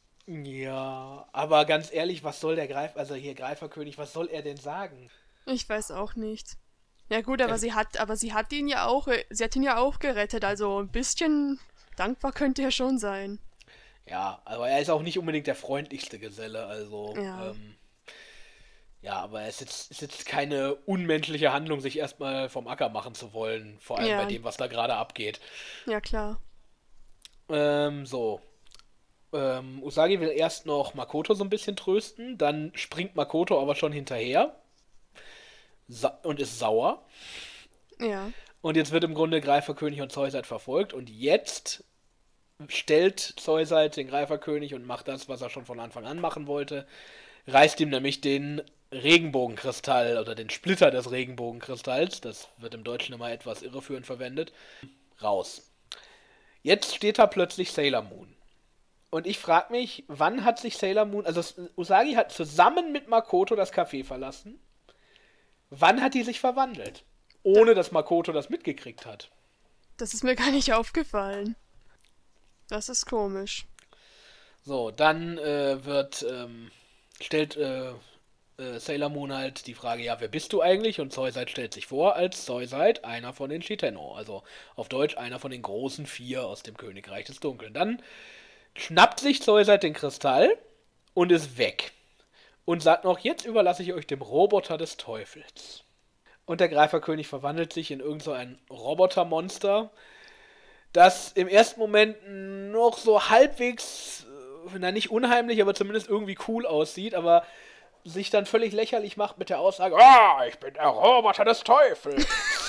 Ja, aber ganz ehrlich, was soll der Greif, also hier Greiferkönig, was soll er denn sagen? Ich weiß auch nicht. Ja gut, aber Er, sie hat, aber sie hat ihn ja auch, äh, sie hat ihn ja auch gerettet, also ein bisschen dankbar könnte er schon sein. ja, aber er ist auch nicht unbedingt der freundlichste Geselle, also, Ja, ähm, ja, aber es ist jetzt, ist jetzt keine unmenschliche Handlung, sich erstmal vom Acker machen zu wollen, vor allem bei ja, dem, was da gerade abgeht. ja klar. Ähm, so. Ähm, Usagi will erst noch Makoto so ein bisschen trösten, dann springt Makoto aber schon hinterher sa und ist sauer. Ja. Und jetzt wird im Grunde Greiferkönig und Zoisite verfolgt und jetzt stellt Zoisite den Greiferkönig und macht das, was er schon von Anfang an machen wollte. Reißt ihm nämlich den Regenbogenkristall oder den Splitter des Regenbogenkristalls, das wird im Deutschen immer etwas irreführend verwendet, raus. Jetzt steht da plötzlich Sailor Moon. Und ich frage mich, wann hat sich Sailor Moon, also Usagi hat zusammen mit Makoto das Café verlassen. Wann hat die sich verwandelt? Da, Ohne dass Makoto das mitgekriegt hat. das ist mir gar nicht aufgefallen. Das ist komisch. So, dann äh, wird, ähm, stellt äh, äh, Sailor Moon halt die Frage, ja, wer bist du eigentlich? Und Zoisite stellt sich vor als Zoisite, einer von den Shitenno. Also auf Deutsch einer von den großen vier aus dem Königreich des Dunkeln. Dann schnappt sich Zoisite den Kristall und ist weg. Und sagt noch, jetzt überlasse ich euch dem Roboter des Teufels. Und der Greiferkönig verwandelt sich in irgend so ein Robotermonster, das im ersten Moment noch so halbwegs, äh, na nicht unheimlich, aber zumindest irgendwie cool aussieht, aber sich dann völlig lächerlich macht mit der Aussage, ah, ich bin der Roboter des Teufels.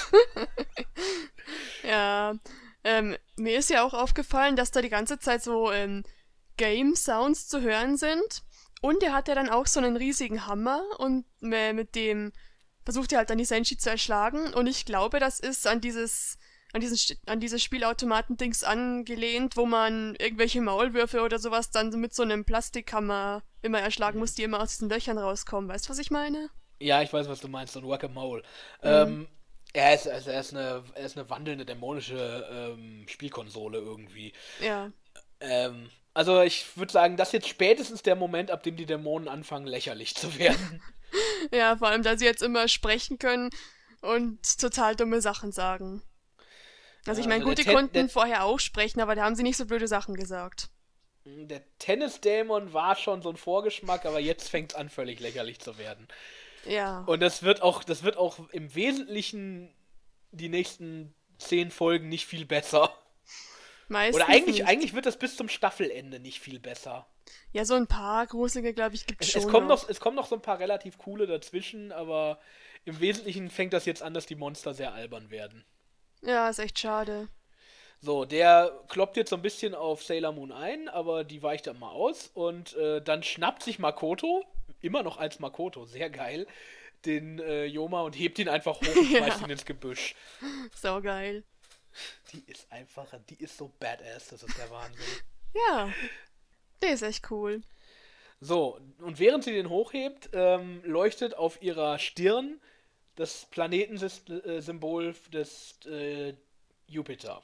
Ja, ähm, mir ist ja auch aufgefallen, dass da die ganze Zeit so ähm, Game-Sounds zu hören sind. Und er hat ja dann auch so einen riesigen Hammer und äh, mit dem versucht er halt dann die Senshi zu erschlagen. Und ich glaube, das ist an dieses, an diesen, St- an dieses Spielautomaten-Dings angelehnt, wo man irgendwelche Maulwürfe oder sowas dann so mit so einem Plastikhammer immer erschlagen muss, die immer aus diesen Löchern rauskommen. Weißt du, was ich meine? Ja, ich weiß, was du meinst, so ein Whack-a-Mole. Mhm. Ähm, er ist, also er ist eine, er ist eine wandelnde dämonische ähm, Spielkonsole irgendwie. Ja. Ähm, also ich würde sagen, das ist jetzt spätestens der Moment, ab dem die Dämonen anfangen, lächerlich zu werden. Ja, vor allem, da sie jetzt immer sprechen können und total dumme Sachen sagen. Also Ja, ich meine, also der, gut, die Ten der, konnten vorher auch sprechen, aber da haben sie nicht so blöde Sachen gesagt. der Tennisdämon war schon so ein Vorgeschmack, aber jetzt fängt es an, völlig lächerlich zu werden. Ja, Und das wird auch, das wird auch im Wesentlichen die nächsten zehn Folgen nicht viel besser. Oder meistens eigentlich, nicht. eigentlich wird das bis zum Staffelende nicht viel besser. Ja, so ein paar gruselige, glaube ich, gibt's Es, es, schon kommen noch. noch, es kommen noch so ein paar relativ coole dazwischen, aber im Wesentlichen fängt das jetzt an, dass die Monster sehr albern werden. Ja, ist echt schade. So, der kloppt jetzt so ein bisschen auf Sailor Moon ein, aber die weicht dann mal aus und äh, dann schnappt sich Makoto, immer noch als Makoto, sehr geil, den äh, Yoma und hebt ihn einfach hoch und schmeißt Ja, ihn ins Gebüsch. saugeil. Die ist einfach, die ist so badass, das ist der Wahnsinn. Ja, der ist echt cool. So, und während sie den hochhebt, ähm, leuchtet auf ihrer Stirn das Planetensymbol des äh, Jupiter.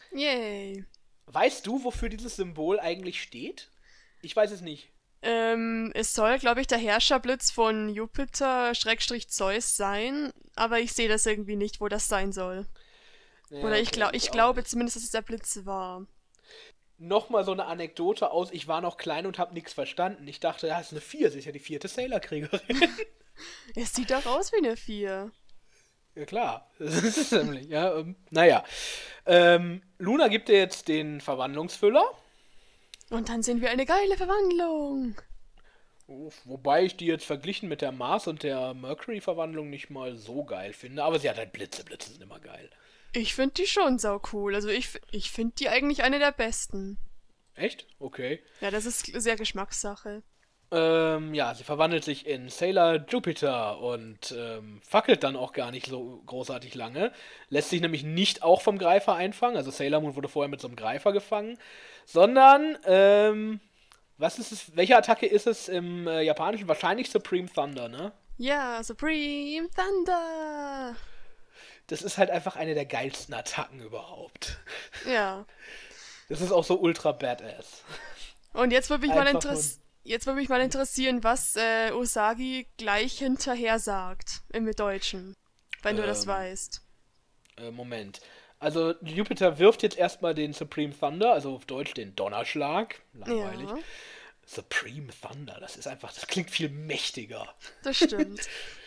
Yay. Weißt du, wofür dieses Symbol eigentlich steht? Ich weiß es nicht. Ähm, es soll, glaube ich, der Herrscherblitz von Jupiter Schrägstrich Zeus sein, aber ich sehe das irgendwie nicht, wo das sein soll. Ja, Oder ich okay, glaube, ich ich auch glaube nicht. zumindest, dass es der Blitz war. Nochmal so eine Anekdote aus, ich war noch klein und habe nichts verstanden. Ich dachte, ja, das ist eine vier, sie ist ja die vierte Sailor-Kriegerin. Es sieht doch aus wie eine vier. Ja klar, das ist es nämlich. Ja, ähm, naja. Ähm, Luna gibt dir jetzt den Verwandlungsfüller Und dann sehen wir eine geile Verwandlung. Oh, wobei ich die jetzt verglichen mit der Mars- und der Mercury-Verwandlung nicht mal so geil finde. Aber sie hat halt Blitze. Blitze sind immer geil. Ich finde die schon sau cool. Also ich, f- ich finde die eigentlich eine der besten. Echt? Okay. Ja, das ist sehr Geschmackssache. Ähm, ja, sie verwandelt sich in Sailor Jupiter und ähm, fackelt dann auch gar nicht so großartig lange. Lässt sich nämlich nicht auch vom Greifer einfangen. Also Sailor Moon wurde vorher mit so einem Greifer gefangen. Sondern, ähm, was ist es? Welche Attacke ist es im äh, Japanischen? Wahrscheinlich Supreme Thunder, ne? Ja, Supreme Thunder. Das ist halt einfach eine der geilsten Attacken überhaupt. Ja. Das ist auch so ultra badass. Und jetzt würde mich mal Einfach nur interess jetzt würde mich mal interessieren, was äh, Usagi gleich hinterher sagt im Deutschen, wenn du das Ähm, weißt. äh, Moment. Also Jupiter wirft jetzt erstmal den Supreme Thunder, also auf Deutsch den Donnerschlag. Langweilig. Ja, Supreme Thunder, das ist einfach, das klingt viel mächtiger. das stimmt.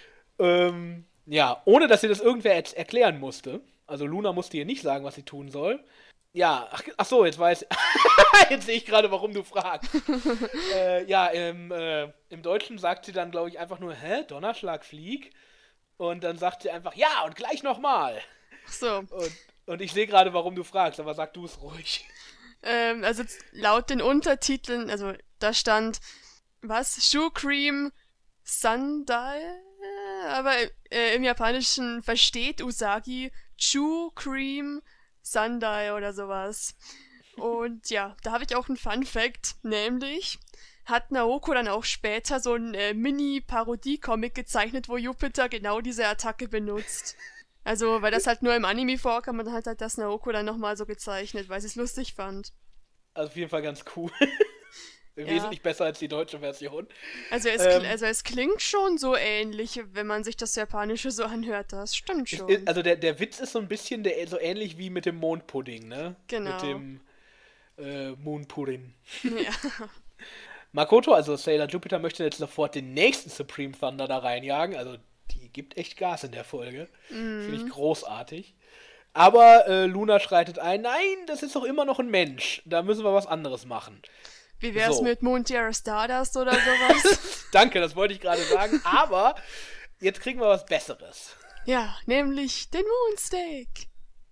Ähm, ja, ohne dass sie das irgendwer jetzt erklären musste. Also Luna musste ihr nicht sagen, was sie tun soll. Ja, ach, ach so, jetzt weiß jetzt sehe ich gerade, warum du fragst. äh, ja, im, äh, im Deutschen sagt sie dann, glaube ich, einfach nur, hä, Donnerschlag, flieg. Und dann sagt sie einfach, ja, und gleich nochmal. Ach so. Und, und ich sehe gerade, warum du fragst, aber sag du es ruhig. Ähm, also z- laut den Untertiteln, also da stand, was? Shoe Cream Sundial? Aber äh, im Japanischen versteht Usagi Shoe Cream Sundial oder sowas. Und ja, da habe ich auch einen Fun Fact, nämlich hat Naoko dann auch später so ein äh, Mini-Parodie-Comic gezeichnet, wo Jupiter genau diese Attacke benutzt. Also, weil das halt nur im Anime vorkam und dann hat halt das Naoko dann nochmal so gezeichnet, weil sie es lustig fand. Also auf jeden Fall ganz cool. Ja. Wesentlich besser als die deutsche Version. Also es, kl- Ähm, also es klingt schon so ähnlich, wenn man sich das Japanische so anhört. Das stimmt ist, schon. ist, also der, der Witz ist so ein bisschen der, so ähnlich wie mit dem Mondpudding, ne? Genau. Mit dem äh, Moonpudding. Ja. Makoto, also Sailor Jupiter, möchte jetzt sofort den nächsten Supreme Thunder da reinjagen. Also die gibt echt Gas in der Folge. Finde ich großartig. Aber äh, Luna schreitet ein, nein, das ist doch immer noch ein Mensch. Da müssen wir was anderes machen. Wie wär's So. mit Moon Terror Stardust oder sowas? Danke, das wollte ich gerade sagen. Aber jetzt kriegen wir was Besseres. Ja, nämlich den Moonstick.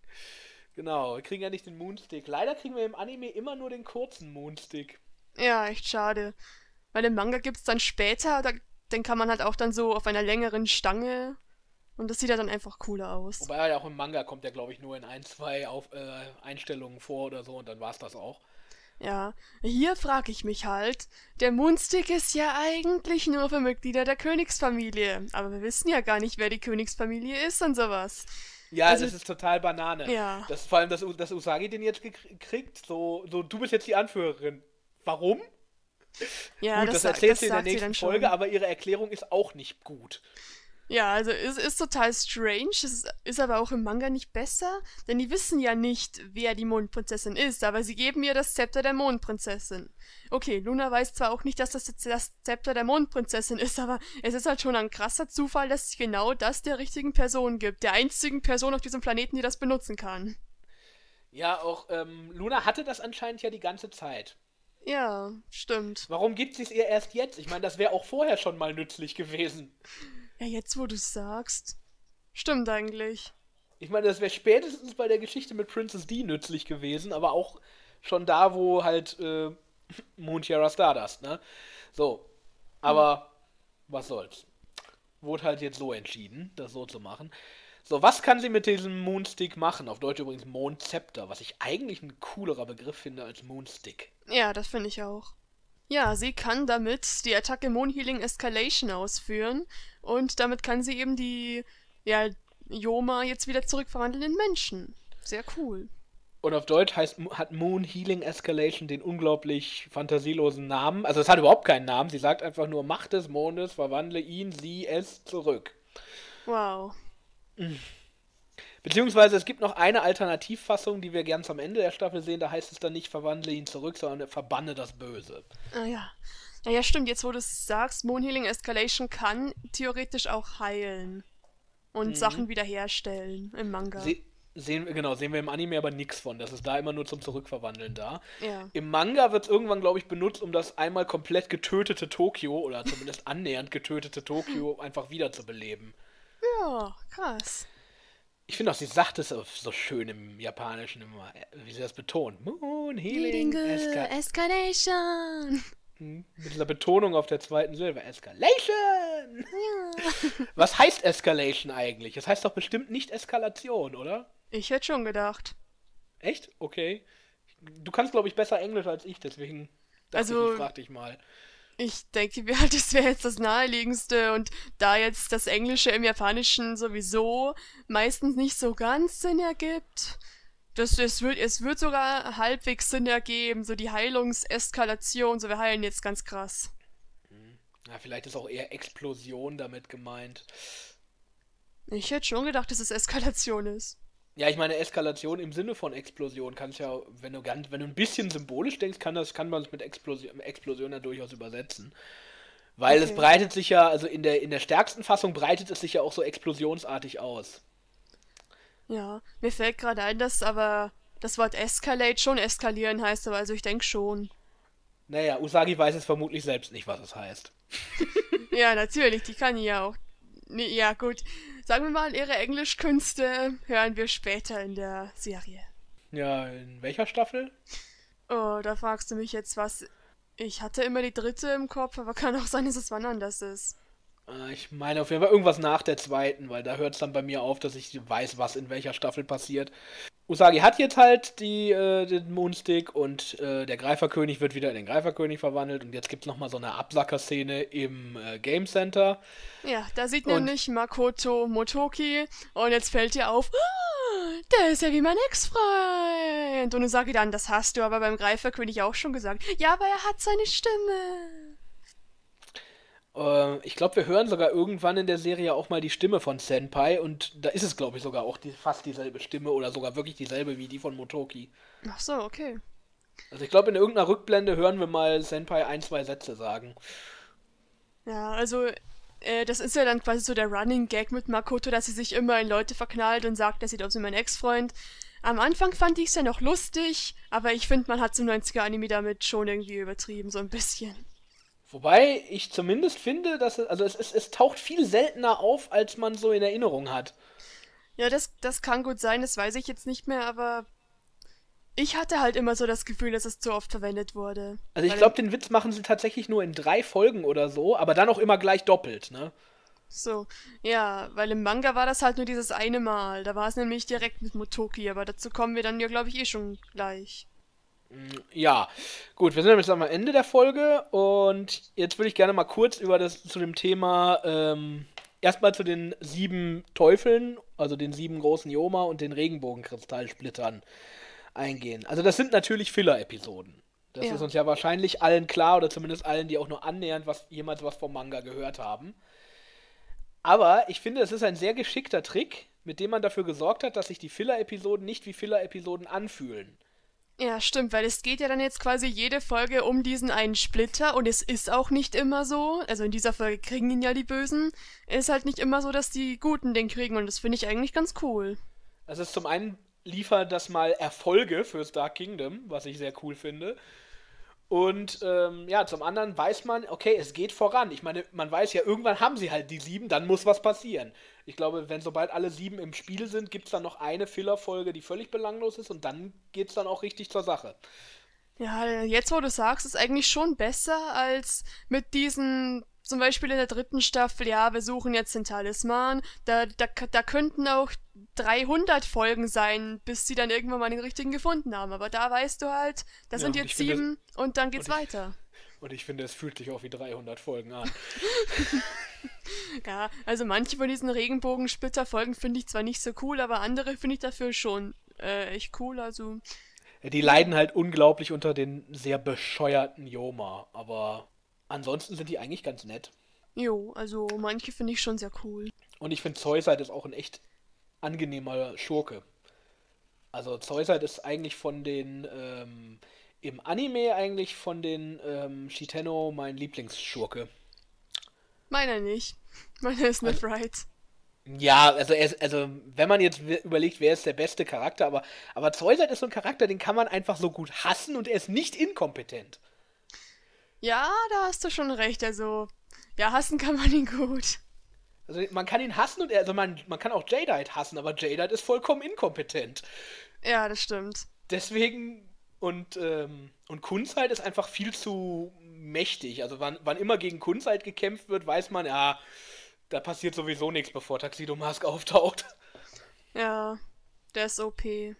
Genau, wir kriegen ja nicht den Moonstick. Leider kriegen wir im Anime immer nur den kurzen Moonstick. Ja, echt schade. Weil im Manga gibt's dann später, da, den kann man halt auch dann so auf einer längeren Stange und das sieht ja dann einfach cooler aus. Wobei ja auch im Manga kommt der, glaube ich, nur in ein, zwei Auf, äh, Einstellungen vor oder so und dann war's das auch. Ja, hier frage ich mich halt, der Moonstick ist ja eigentlich nur für Mitglieder der Königsfamilie, aber wir wissen ja gar nicht, wer die Königsfamilie ist und sowas. Ja, Also- das ist total Banane. Ja. Das, vor allem, dass, U- dass Usagi den jetzt gekr- kriegt, so, so, du bist jetzt die Anführerin. Warum? Ja, gut, das, das, sa- erzählt das sie in der sagt sie nächsten dann schon. Folge, aber ihre Erklärung ist auch nicht gut. Ja, also es ist total strange, es ist, ist aber auch im Manga nicht besser, denn die wissen ja nicht, wer die Mondprinzessin ist, aber sie geben ihr das Zepter der Mondprinzessin. Okay, Luna weiß zwar auch nicht, dass das jetzt das Zepter der Mondprinzessin ist, aber es ist halt schon ein krasser Zufall, dass sie genau das der richtigen Person gibt, der einzigen Person auf diesem Planeten, die das benutzen kann. Ja, auch ähm, Luna hatte das anscheinend ja die ganze Zeit. Ja, stimmt. Warum gibt sie es ihr erst jetzt? Ich meine, das wäre auch vorher schon mal nützlich gewesen. Ja, jetzt wo du es sagst. Stimmt eigentlich. Ich meine, das wäre spätestens bei der Geschichte mit Princess D nützlich gewesen, aber auch schon da, wo halt äh, Moon Terror Stardust, ne? So. Aber was soll's. Wurde halt jetzt so entschieden, das so zu machen. So, was kann sie mit diesem Moonstick machen? Auf Deutsch übrigens Mondzepter, was ich eigentlich ein coolerer Begriff finde als Moonstick. Ja, das finde ich auch. Ja, sie kann damit die Attacke Moon Healing Escalation ausführen und damit kann sie eben die, ja, Yoma jetzt wieder zurückverwandeln in Menschen. Sehr cool. Und auf Deutsch heißt, hat Moon Healing Escalation den unglaublich fantasielosen Namen. Also es hat überhaupt keinen Namen. Sie sagt einfach nur, Macht des Mondes, verwandle ihn, sie, es zurück. Wow. Beziehungsweise es gibt noch eine Alternativfassung, die wir ganz am Ende der Staffel sehen. Da heißt es dann nicht, verwandle ihn zurück, sondern verbanne das Böse. Ah ja. Ja, ja, stimmt. Jetzt, wo du es sagst, Moon Healing Escalation kann theoretisch auch heilen und Sachen wiederherstellen im Manga. Sie, Sehen wir, genau, sehen wir im Anime aber nichts von. Das ist da immer nur zum Zurückverwandeln da. Ja. Im Manga wird es irgendwann, glaube ich, benutzt, um das einmal komplett getötete Tokio oder zumindest annähernd getötete Tokio einfach wiederzubeleben. Ja, krass. Ich finde auch, sie sagt es so, so schön im Japanischen immer, wie sie das betont. Moon, Healing, Esca Escalation. Hm, mit dieser Betonung auf der zweiten Silbe. Escalation! Ja. Was heißt Escalation eigentlich? Das heißt doch bestimmt nicht Eskalation, oder? Ich hätte schon gedacht. Echt? Okay. Du kannst, glaube ich, besser Englisch als ich, deswegen dachte Also, ich, ich frag dich mal. ich denke, wir- das wäre jetzt das Naheliegendste und da jetzt das Englische im Japanischen sowieso meistens nicht so ganz Sinn ergibt, das, es, wird, es wird sogar halbwegs Sinn ergeben, so die Heilungseskalation, so wir heilen jetzt ganz krass. Ja, vielleicht ist auch eher Explosion damit gemeint. Ich hätte schon gedacht, dass es Eskalation ist. Ja, ich meine, Eskalation im Sinne von Explosion kannst ja, wenn du ganz, wenn du ein bisschen symbolisch denkst, kann das, kann man es mit Explosion, Explosion ja durchaus übersetzen. Weil es Okay. breitet sich ja, also in der, in der stärksten Fassung breitet es sich ja auch so explosionsartig aus. Ja, mir fällt gerade ein, dass aber das Wort escalate schon eskalieren heißt, aber also ich denke schon. Naja, Usagi weiß es vermutlich selbst nicht, was es heißt. Ja, natürlich, die kann ja auch. Nee, ja, gut. Sagen wir mal, ihre Englischkünste hören wir später in der Serie. Ja, in welcher Staffel? Oh, da fragst du mich jetzt was. Ich hatte immer die dritte im Kopf, aber kann auch sein, dass es wann anders ist. Äh, Ich meine auf jeden Fall irgendwas nach der zweiten, weil da hört es dann bei mir auf, dass ich weiß, was in welcher Staffel passiert. Usagi hat jetzt halt die, äh, den Moonstick und äh, der Greiferkönig wird wieder in den Greiferkönig verwandelt und jetzt gibt es nochmal so eine Absackerszene im äh, Game Center. Ja, da sieht Und nämlich Makoto Motoki und jetzt fällt ihr auf, "Ah, der ist ja wie mein Ex-Freund. Und Usagi dann, das hast du aber beim Greiferkönig auch schon gesagt. Ja, aber er hat seine Stimme. äh, ich glaube, wir hören sogar irgendwann in der Serie auch mal die Stimme von Senpai und da ist es, glaube ich, sogar auch die, fast dieselbe Stimme oder sogar wirklich dieselbe wie die von Motoki. Ach so, okay. Also ich glaube, in irgendeiner Rückblende hören wir mal Senpai ein, zwei Sätze sagen. Ja, also, äh, das ist ja dann quasi so der Running Gag mit Makoto, dass sie sich immer in Leute verknallt und sagt, dass sie aus wie mein Ex-Freund. Am Anfang fand ich es ja noch lustig, aber ich finde, man hat zum neunziger-Anime damit schon irgendwie übertrieben, so ein bisschen. Wobei ich zumindest finde, dass es, also es, es, es taucht viel seltener auf, als man so in Erinnerung hat. Ja, das, das kann gut sein, das weiß ich jetzt nicht mehr, aber ich hatte halt immer so das Gefühl, dass es zu oft verwendet wurde. Also ich Weil glaube, den Witz machen sie tatsächlich nur in drei Folgen oder so, aber dann auch immer gleich doppelt, ne? so, ja, weil im Manga war das halt nur dieses eine Mal. Da war es nämlich direkt mit Motoki, aber dazu kommen wir dann ja, glaube ich, eh schon gleich. Ja, gut, wir sind jetzt am Ende der Folge und jetzt würde ich gerne mal kurz über das zu dem Thema ähm, erstmal zu den sieben Teufeln, also den sieben großen Yoma und den Regenbogenkristallsplittern eingehen. Also das sind natürlich Filler-Episoden. Das Ja. ist uns ja wahrscheinlich allen klar oder zumindest allen, die auch nur annähernd was, jemals was vom Manga gehört haben. Aber ich finde, es ist ein sehr geschickter Trick, mit dem man dafür gesorgt hat, dass sich die Filler-Episoden nicht wie Filler-Episoden anfühlen. Ja, stimmt, weil es geht ja dann jetzt quasi jede Folge um diesen einen Splitter und es ist auch nicht immer so, also in dieser Folge kriegen ihn ja die Bösen, ist halt nicht immer so, dass die Guten den kriegen und das finde ich eigentlich ganz cool. Das ist zum einen liefert das mal Erfolge fürs Dark Kingdom, was ich sehr cool finde. Und ähm, ja, zum anderen weiß man, okay, es geht voran. Ich meine, man weiß ja, irgendwann haben sie halt die sieben, dann muss was passieren. Ich glaube, wenn sobald alle sieben im Spiel sind, gibt es dann noch eine Filler-Folge, die völlig belanglos ist und dann geht es dann auch richtig zur Sache. Ja, jetzt wo du sagst, ist eigentlich schon besser als mit diesen, zum Beispiel in der dritten Staffel, ja, wir suchen jetzt den Talisman. Da, da, da könnten auch dreihundert Folgen sein, bis sie dann irgendwann mal den richtigen gefunden haben. Aber da weißt du halt, da Ja, sind und ich jetzt finde, sieben und dann geht's und ich, weiter. und ich finde, es fühlt sich auch wie dreihundert Folgen an. Ja, also manche von diesen Regenbogensplitter-Folgen finde ich zwar nicht so cool, aber andere finde ich dafür schon äh, echt cool. Also, Die ja. leiden halt unglaublich unter den sehr bescheuerten Yoma, aber ansonsten sind die eigentlich ganz nett. Jo, also manche finde ich schon sehr cool. Und ich finde, Zoisite ist auch ein echt angenehmer Schurke. Also Zoisite ist eigentlich von den, ähm, im Anime eigentlich von den ähm, Shitenno mein Lieblingsschurke. Meiner nicht. Meiner ist Also, Nephrite. Ja, also, er ist, also wenn man jetzt wi- überlegt, wer ist der beste Charakter, aber, aber Zoidberg ist so ein Charakter, den kann man einfach so gut hassen und er ist nicht inkompetent. Ja, da hast du schon recht. Also, ja, hassen kann man ihn gut. Also man kann ihn hassen und er, also man, man kann auch Jadeite hassen, aber Jadeite ist vollkommen inkompetent. Ja, das stimmt. Deswegen und, ähm, und Kunzheit ist einfach viel zu mächtig. Also wann, wann immer gegen Kunzheit gekämpft wird, weiß man, ja, da passiert sowieso nichts, bevor Tuxedo Mask auftaucht. Ja, der ist O P.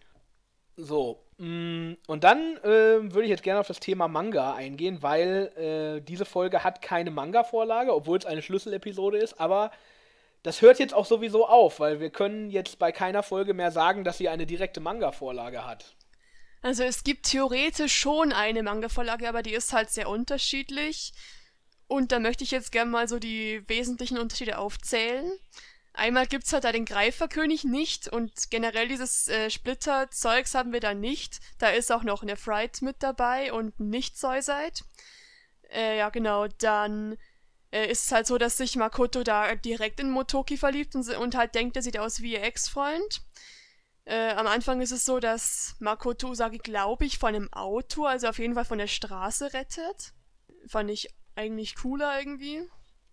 So, mh, und dann ähm, würde ich jetzt gerne auf das Thema Manga eingehen, weil äh, diese Folge hat keine Manga-Vorlage, obwohl es eine Schlüsselepisode ist, aber das hört jetzt auch sowieso auf, weil wir können jetzt bei keiner Folge mehr sagen, dass sie eine direkte Manga-Vorlage hat. Also es gibt theoretisch schon eine Manga-Vorlage, aber die ist halt sehr unterschiedlich. Und da möchte ich jetzt gerne mal so die wesentlichen Unterschiede aufzählen. Einmal gibt's halt da den Greiferkönig nicht und generell dieses äh, Splitter-Zeugs haben wir da nicht. Da ist auch noch eine Fright mit dabei und nicht Zoisite. Äh, ja, genau, dann äh, ist es halt so, dass sich Makoto da direkt in Motoki verliebt und, und halt denkt, er sieht aus wie ihr Ex-Freund. Äh, am Anfang ist es so, dass Makoto Usagi, glaube ich, von einem Auto, also auf jeden Fall von der Straße rettet. Fand ich eigentlich cooler irgendwie.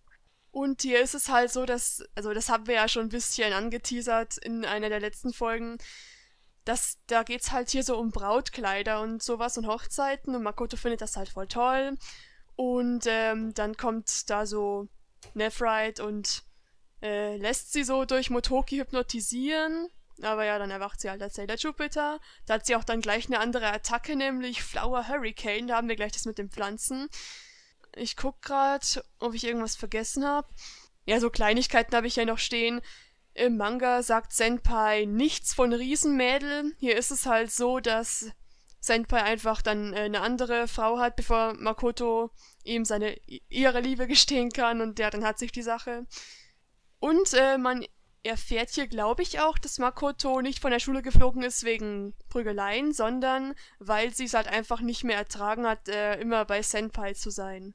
Und hier ist es halt so, dass, also das haben wir ja schon ein bisschen angeteasert in einer der letzten Folgen, dass da geht's halt hier so um Brautkleider und sowas und Hochzeiten und Makoto findet das halt voll toll. Und ähm, dann kommt da so Nephrite und äh, lässt sie so durch Motoki hypnotisieren. Aber ja, dann erwacht sie halt als Sailor Jupiter. Da hat sie auch dann gleich eine andere Attacke, nämlich Flower Hurricane. Da haben wir gleich das mit den Pflanzen. Ich guck grad, ob ich irgendwas vergessen habe. Ja, so Kleinigkeiten habe ich ja noch stehen. Im Manga sagt Senpai nichts von Riesenmädel. Hier ist es halt so, dass Senpai einfach dann äh, eine andere Frau hat, bevor Makoto ihm seine ihre Liebe gestehen kann und ja, dann hat sich die Sache. Und äh, man erfährt hier, glaube ich, auch, dass Makoto nicht von der Schule geflogen ist wegen Prügeleien, sondern weil sie es halt einfach nicht mehr ertragen hat, äh, immer bei Senpai zu sein.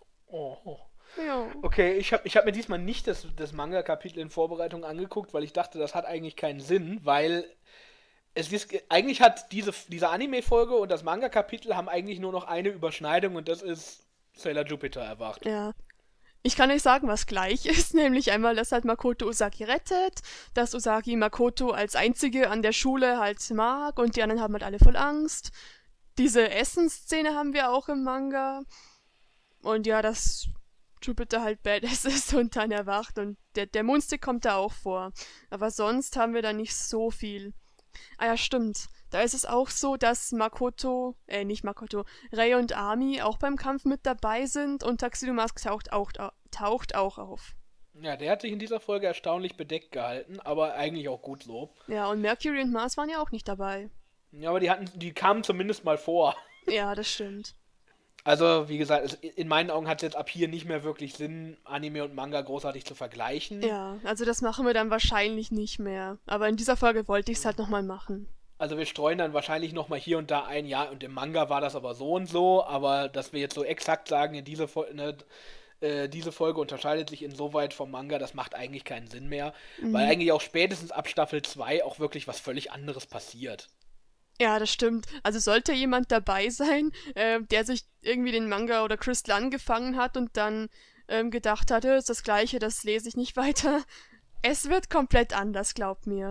Oh. Ja. Okay, ich habe ich hab mir diesmal nicht das, das Manga-Kapitel in Vorbereitung angeguckt, weil ich dachte, das hat eigentlich keinen Sinn, weil es ist, eigentlich hat diese, diese Anime-Folge und das Manga-Kapitel haben eigentlich nur noch eine Überschneidung und das ist Sailor Jupiter erwacht. Ja. Ich kann euch sagen, was gleich ist, nämlich einmal, dass halt Makoto Usagi rettet, dass Usagi Makoto als einzige an der Schule halt mag und die anderen haben halt alle voll Angst. Diese Essensszene haben wir auch im Manga. Und ja, dass Jupiter halt badass ist und dann erwacht und der, der Moonstick kommt da auch vor. Aber sonst haben wir da nicht so viel. Ah ja, stimmt. Da ist es auch so, dass Makoto, äh, nicht Makoto, Rei und Ami auch beim Kampf mit dabei sind und Tuxedo Mask taucht auch, taucht auch auf. Ja, der hat sich in dieser Folge erstaunlich bedeckt gehalten, aber eigentlich auch gut so. Ja, und Mercury und Mars waren ja auch nicht dabei. Ja, aber die hatten, die kamen zumindest mal vor. Ja, das stimmt. Also, wie gesagt, es, in meinen Augen hat es jetzt ab hier nicht mehr wirklich Sinn, Anime und Manga großartig zu vergleichen. Ja, also das machen wir dann wahrscheinlich nicht mehr. Aber in dieser Folge wollte ich es halt nochmal machen. Also wir streuen dann wahrscheinlich nochmal hier und da ein, ja, und im Manga war das aber so und so, aber dass wir jetzt so exakt sagen, in diese, Fol ne, äh, diese Folge unterscheidet sich insoweit vom Manga, das macht eigentlich keinen Sinn mehr, Mhm. weil eigentlich auch spätestens ab Staffel zwei auch wirklich was völlig anderes passiert. Ja, das stimmt. Also sollte jemand dabei sein, äh, der sich irgendwie den Manga oder Crystal angefangen hat und dann ähm, gedacht hatte, ist das Gleiche, das lese ich nicht weiter. Es wird komplett anders, glaubt mir.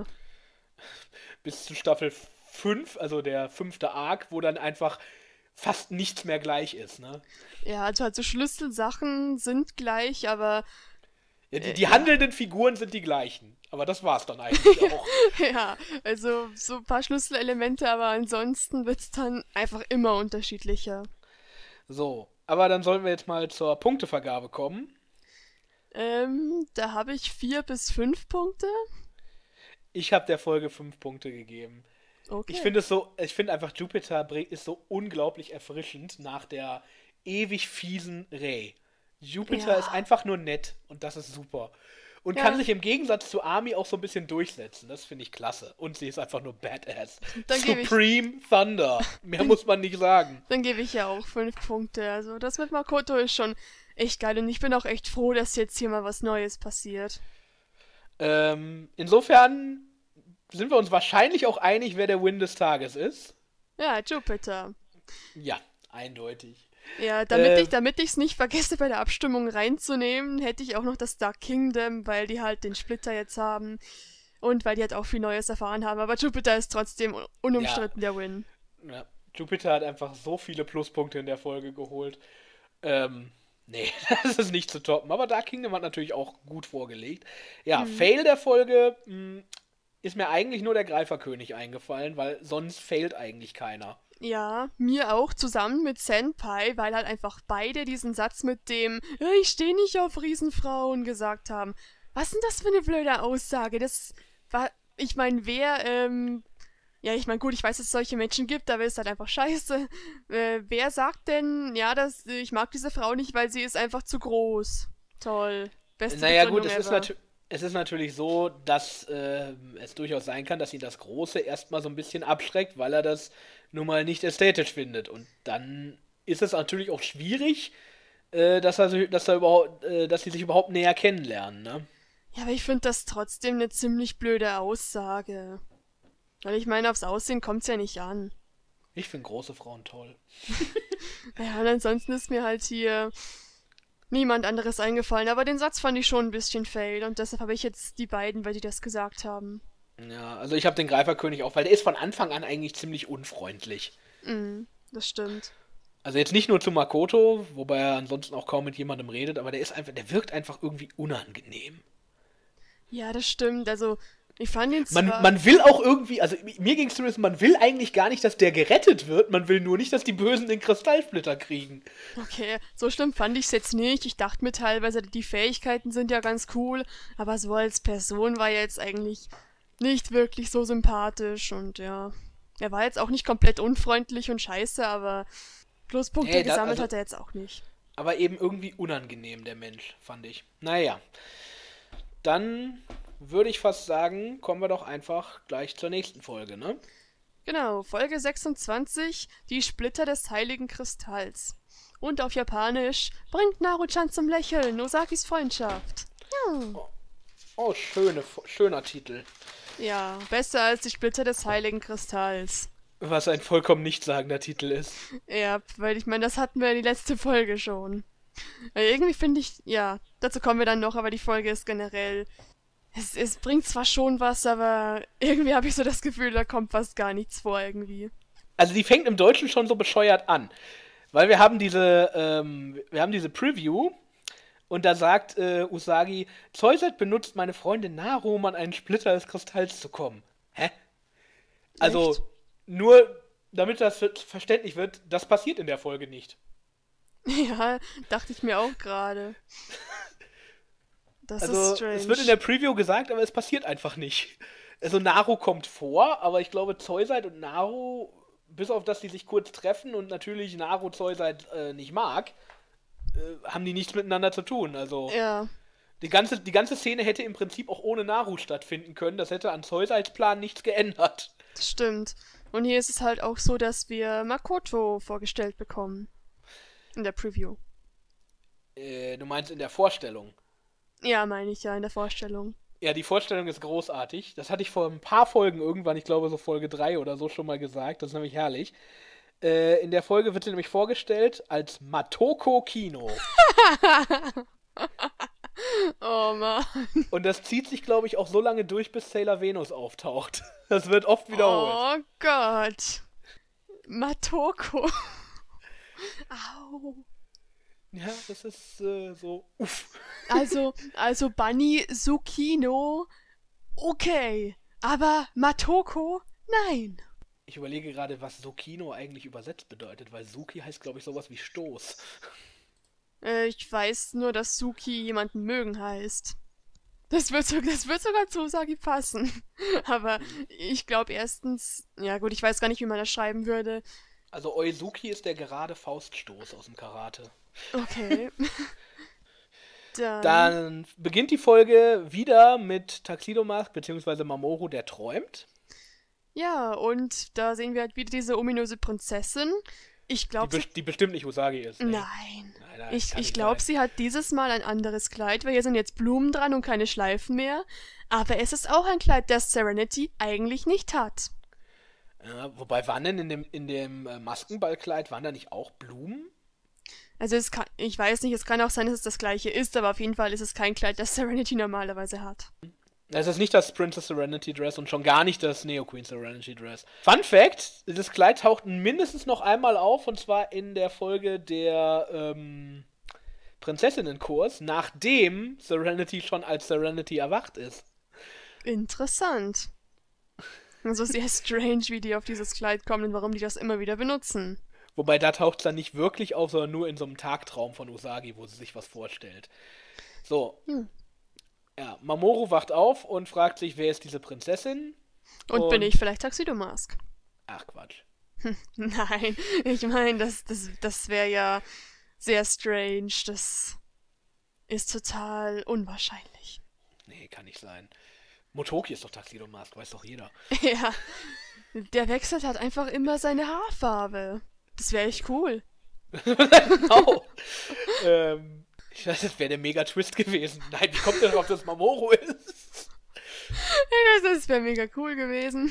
Bis zu Staffel fünf, also der fünfte Arc, wo dann einfach fast nichts mehr gleich ist, ne? Ja, also halt so Schlüsselsachen sind gleich, aber Ja, die, äh, die ja. handelnden Figuren sind die gleichen, aber das war's dann eigentlich auch. Ja, also so ein paar Schlüsselelemente, aber ansonsten wird's dann einfach immer unterschiedlicher. So, aber dann sollen wir jetzt mal zur Punktevergabe kommen. Ähm, da habe ich vier bis fünf Punkte. Ich habe der Folge fünf Punkte gegeben. Ich Okay. finde es so, ich finde einfach Jupiter bring- ist so unglaublich erfrischend nach der ewig fiesen Rey. Jupiter ist Ja, einfach nur nett und das ist super. Und kann ja, sich im Gegensatz zu Army auch so ein bisschen durchsetzen. Das finde ich klasse. Und sie ist einfach nur badass. dann gebe ich, Supreme Thunder. Mehr dann muss man nicht sagen. Dann gebe ich ja auch fünf Punkte. Also das mit Makoto ist schon echt geil und ich bin auch echt froh, dass jetzt hier mal was Neues passiert. Ähm, insofern sind wir uns wahrscheinlich auch einig, wer der Win des Tages ist. Ja, Jupiter. Ja, eindeutig. Ja, damit Äh, ich, damit ich's nicht vergesse, bei der Abstimmung reinzunehmen, hätte ich auch noch das Dark Kingdom, weil die halt den Splitter jetzt haben und weil die halt auch viel Neues erfahren haben. Aber Jupiter ist trotzdem un- ja, unumstritten der Win. ja, Jupiter hat einfach so viele Pluspunkte in der Folge geholt. Ähm, nee, das ist nicht zu toppen. Aber Dark Kingdom hat natürlich auch gut vorgelegt. Ja, Mhm. Fail der Folge mh, ist mir eigentlich nur der Greiferkönig eingefallen, weil sonst failt eigentlich keiner. Ja, mir auch, zusammen mit Senpai, weil halt einfach beide diesen Satz mit dem "Ja, ich stehe nicht auf Riesenfrauen" gesagt haben. Was ist denn das für eine blöde Aussage? Das war, ich meine, wer, ähm, ja, ich meine, gut, ich weiß, dass es solche Menschen gibt, aber ist halt einfach scheiße. Äh, wer sagt denn, ja, dass ich mag diese Frau nicht, weil sie ist einfach zu groß? Toll. Beste Naja, gut, Begründung es ist, ever. natu es ist natürlich so, dass äh, es durchaus sein kann, dass ihn das Große erstmal so ein bisschen abschreckt, weil er das nun mal nicht ästhetisch findet. Und dann ist es natürlich auch schwierig, äh, dass er, si- dass er überhaupt, äh, dass sie sich überhaupt näher kennenlernen, ne? Ja, aber ich finde das trotzdem eine ziemlich blöde Aussage. Weil ich meine, aufs Aussehen kommt's ja nicht an. Ich finde große Frauen toll. Ja, und ansonsten ist mir halt hier niemand anderes eingefallen. Aber den Satz fand ich schon ein bisschen fail und deshalb habe ich jetzt die beiden, weil die das gesagt haben. Ja, also ich habe den Greiferkönig auch, weil der ist von Anfang an eigentlich ziemlich unfreundlich. Mhm, das stimmt. Also jetzt nicht nur zu Makoto, wobei er ansonsten auch kaum mit jemandem redet, aber der ist einfach, der wirkt einfach irgendwie unangenehm. Ja, das stimmt. Also, ich fand ihn Man, zwar. man will auch irgendwie, also mir ging es zumindest, man will eigentlich gar nicht, dass der gerettet wird, man will nur nicht, dass die Bösen den Kristallsplitter kriegen. Okay, so schlimm fand ich es jetzt nicht. Ich dachte mir teilweise, die Fähigkeiten sind ja ganz cool, aber so als Person war er jetzt eigentlich nicht wirklich so sympathisch und ja. Er war jetzt auch nicht komplett unfreundlich und scheiße, aber Pluspunkte Nee, da, gesammelt also, hat er jetzt auch nicht. aber eben irgendwie unangenehm, der Mensch, fand ich. Naja, dann würde ich fast sagen, kommen wir doch einfach gleich zur nächsten Folge, ne? Genau, Folge sechsundzwanzig, die Splitter des Heiligen Kristalls. Und auf Japanisch, bringt Naru-chan zum Lächeln, Osakis Freundschaft. Ja. Oh, oh schöne, schöner Titel. Ja, besser als die Splitter des Heiligen Kristalls. Was ein vollkommen nichtssagender Titel ist. Ja, weil ich meine, das hatten wir in die letzte Folge schon. Weil irgendwie finde ich, ja, dazu kommen wir dann noch, aber die Folge ist generell. Es, es bringt zwar schon was, aber irgendwie habe ich so das Gefühl, da kommt fast gar nichts vor irgendwie. Also die fängt im Deutschen schon so bescheuert an. Weil wir haben diese, ähm, wir haben diese Preview und da sagt äh, Usagi, Zeusat benutzt meine Freundin Naru, um an einen Splitter des Kristalls zu kommen. Hä? Echt? Also, nur damit das ver- verständlich wird, das passiert in der Folge nicht. Ja, dachte ich mir auch gerade. Das ist Also, es wird in strange. der Preview gesagt, aber es passiert einfach nicht. Also, Naru kommt vor, aber ich glaube, Zeusat und Naru, bis auf dass die sich kurz treffen und natürlich Naru Zeusat äh, nicht mag, äh, haben die nichts miteinander zu tun. Also, Ja, die ganze, die ganze Szene hätte im Prinzip auch ohne Naru stattfinden können. Das hätte an Zeusats Plan nichts geändert. das stimmt. Und hier ist es halt auch so, dass wir Makoto vorgestellt bekommen. In der Preview. Äh, du meinst in der Vorstellung. Ja, meine ich ja, in der Vorstellung. Ja, die Vorstellung ist großartig. Das hatte ich vor ein paar Folgen irgendwann, ich glaube so Folge drei oder so schon mal gesagt. Das ist nämlich herrlich. Äh, in der Folge wird sie nämlich vorgestellt als Matoko Kino. Oh Mann. Und das zieht sich, glaube ich, auch so lange durch, bis Sailor Venus auftaucht. Das wird oft wiederholt. Oh Gott. Matoko. Au. Ja, das ist äh, so. Uff. Also, also Bunny Tsukino, okay. Aber Matoko, nein. Ich überlege gerade, was Sukino eigentlich übersetzt bedeutet, weil Suki heißt, glaube ich, sowas wie Stoß. Äh, ich weiß nur, dass Suki jemanden mögen heißt. Das wird, so, das wird sogar zu Usagi passen. Aber ich glaube erstens, ja gut, ich weiß gar nicht, wie man das schreiben würde. Also Oizuki ist der gerade Fauststoß aus dem Karate. Okay. Dann, Dann beginnt die Folge wieder mit Tuxedo Mask bzw. Mamoru, der träumt. ja, und da sehen wir halt wieder diese ominöse Prinzessin. Ich Die, glaube, be sie... die bestimmt nicht Usagi ist. Nee. Nein. Nein. nein, Ich, kann ich nicht glaube, sein. sie hat dieses Mal ein anderes Kleid, weil hier sind jetzt Blumen dran und keine Schleifen mehr. Aber es ist auch ein Kleid, das Serenity eigentlich nicht hat. Ja, wobei, waren denn in dem, in dem äh, Maskenballkleid, waren da nicht auch Blumen? Also es kann, ich weiß nicht, es kann auch sein, dass es das gleiche ist, aber auf jeden Fall ist es kein Kleid, das Serenity normalerweise hat. Es ist nicht das Princess Serenity Dress und schon gar nicht das Neo Queen Serenity Dress. Fun Fact: Das Kleid taucht mindestens noch einmal auf, und zwar in der Folge der ähm, Prinzessinnenkurs, nachdem Serenity schon als Serenity erwacht ist. Interessant. Also sehr strange, wie die auf dieses Kleid kommen und warum die das immer wieder benutzen. Wobei da taucht es dann nicht wirklich auf, sondern nur in so einem Tagtraum von Usagi, wo sie sich was vorstellt. So, Hm. ja, Mamoru wacht auf und fragt sich, wer ist diese Prinzessin? Und bin Und, ich vielleicht Tuxedo Mask? ach Quatsch. Nein, ich meine, das, das, das wäre ja sehr strange. Das ist total unwahrscheinlich. Nee, kann nicht sein. Motoki ist doch Tuxedo Mask, weiß doch jeder. Ja, der wechselt halt einfach immer seine Haarfarbe. Das wäre echt cool. Genau. ähm, ich weiß, das wäre der Mega-Twist gewesen. Nein, wie kommt denn drauf, dass Mamoru ist? Das wäre mega cool gewesen.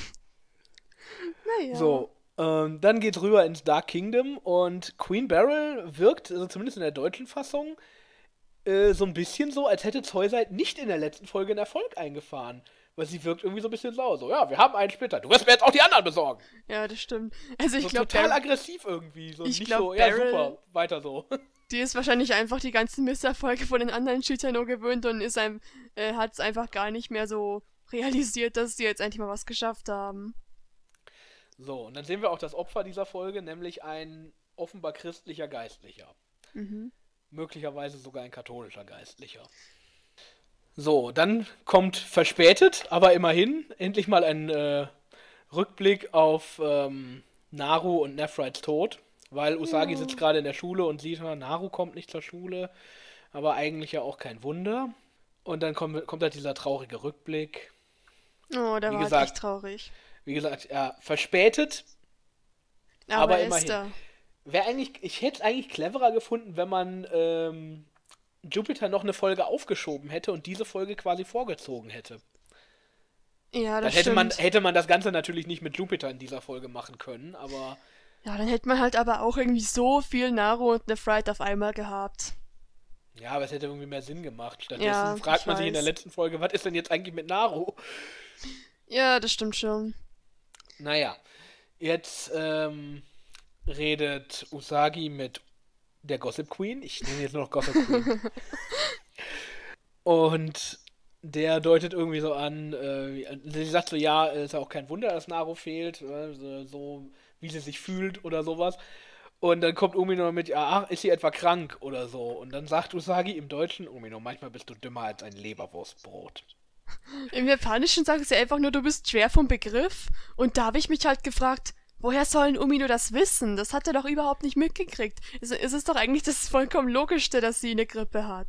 Naja. So, ähm, dann geht's rüber ins Dark Kingdom und Queen Beryl wirkt, also zumindest in der deutschen Fassung, äh, so ein bisschen so, als hätte Zollseit nicht in der letzten Folge einen Erfolg eingefahren. Weil sie wirkt irgendwie so ein bisschen sauer. So, ja, wir haben einen Splitter. Du wirst mir jetzt auch die anderen besorgen. Ja, das stimmt. Also ich So glaube, total aggressiv irgendwie. So ich nicht glaub, so, ja, Beryl- super, weiter so. die ist wahrscheinlich einfach die ganzen Misserfolge von den anderen Shooter nur gewöhnt und ist einem, äh, hat es einfach gar nicht mehr so realisiert, dass sie jetzt endlich mal was geschafft haben. So, und dann sehen wir auch das Opfer dieser Folge, nämlich ein offenbar christlicher Geistlicher. Mhm. Möglicherweise sogar ein katholischer Geistlicher. So, dann kommt verspätet, aber immerhin endlich mal ein äh, Rückblick auf ähm, Naru und Nephrites Tod. Weil Usagi Ja. sitzt gerade in der Schule und sieht, "Ah, Naru kommt nicht zur Schule, aber eigentlich ja auch kein Wunder." Und dann kommt, kommt halt dieser traurige Rückblick. Oh, der Wie war gesagt, halt echt traurig. Wie gesagt, ja, verspätet, Aber, aber er ist immerhin. da. Wäre eigentlich, ich hätte es eigentlich cleverer gefunden, wenn man ähm, Jupiter noch eine Folge aufgeschoben hätte und diese Folge quasi vorgezogen hätte. Ja, Dann das hätte man, stimmt. hätte man das Ganze natürlich nicht mit Jupiter in dieser Folge machen können, aber Ja, dann hätte man halt aber auch irgendwie so viel Naru und Nephrite auf einmal gehabt. ja, aber es hätte irgendwie mehr Sinn gemacht. Stattdessen Ja, fragt ich man sich in der weiß. letzten Folge, was ist denn jetzt eigentlich mit Naru? Ja, das stimmt schon. Naja, jetzt ähm, redet Usagi mit der Gossip Queen. Ich nenne jetzt nur noch Gossip Queen. Und der deutet irgendwie so an, äh, sie sagt so, ja, ist ja auch kein Wunder, dass Naru fehlt, äh, so, so wie sie sich fühlt oder sowas. Und dann kommt Umino mit, ja, ach, ist sie etwa krank oder so. Und dann sagt Usagi im Deutschen, Umino, manchmal bist du dümmer als ein Leberwurstbrot. Im Japanischen sagen sie einfach nur, du bist schwer vom Begriff. Und da habe ich mich halt gefragt, woher sollen Umino das wissen? Das hat er doch überhaupt nicht mitgekriegt. Es, es ist doch eigentlich das vollkommen Logischste, dass sie eine Grippe hat.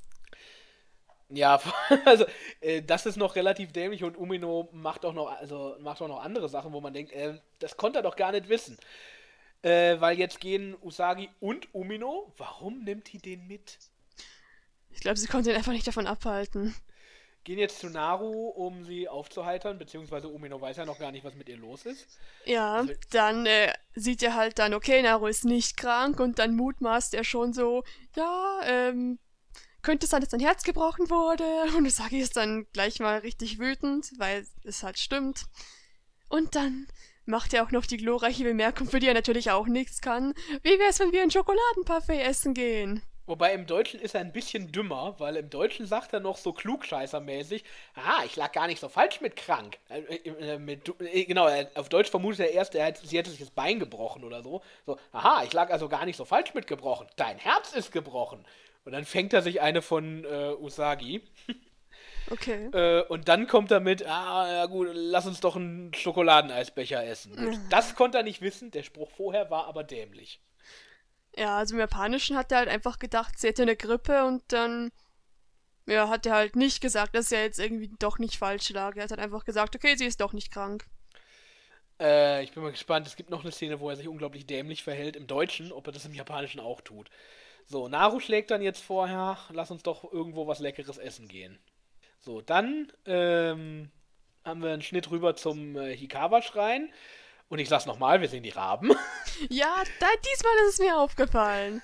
Ja, also äh, das ist noch relativ dämlich und Umino macht auch noch, also macht auch noch andere Sachen, wo man denkt, äh, das konnte er doch gar nicht wissen. Äh, weil jetzt gehen Usagi und Umino, warum nimmt die den mit? Ich glaube, sie konnte ihn einfach nicht davon abhalten. Gehen jetzt zu Naru, um sie aufzuheitern, beziehungsweise Umino weiß ja noch gar nicht, was mit ihr los ist. Ja, Also, dann äh, sieht er halt dann, okay, Naru ist nicht krank und dann mutmaßt er schon so, ja, ähm, könnte es sein, dass sein Herz gebrochen wurde? Und Usagi ist dann gleich mal richtig wütend, weil es halt stimmt. Und dann macht er auch noch die glorreiche Bemerkung, für die er natürlich auch nichts kann. Wie wär's, wenn wir ein Schokoladenparfait essen gehen? wobei im Deutschen ist er ein bisschen dümmer, weil im Deutschen sagt er noch so klugscheißermäßig, ah, ich lag gar nicht so falsch mit krank. Äh, äh, mit, äh, genau, er, auf Deutsch vermutet er erst, er hat, sie hätte sich das Bein gebrochen oder so. So, aha, ich lag also gar nicht so falsch mit gebrochen. Dein Herz ist gebrochen. Und dann fängt er sich eine von äh, Usagi. Okay. Äh, und dann kommt er mit, ah, ja gut, lass uns doch einen Schokoladeneisbecher essen. Gut, das konnte er nicht wissen, der Spruch vorher war aber dämlich. Ja, also im Japanischen hat er halt einfach gedacht, sie hätte eine Grippe und dann, ja, hat er halt nicht gesagt, dass er jetzt irgendwie doch nicht falsch lag. Er hat halt einfach gesagt, okay, sie ist doch nicht krank. Äh, ich bin mal gespannt, es gibt noch eine Szene, wo er sich unglaublich dämlich verhält im Deutschen, ob er das im Japanischen auch tut. So, Naru schlägt dann jetzt vorher, lass uns doch irgendwo was Leckeres essen gehen. So, dann ähm, haben wir einen Schnitt rüber zum äh, Hikawa-Schrein. Und ich sag's nochmal, wir sehen die Raben. Ja, da, diesmal ist es mir aufgefallen.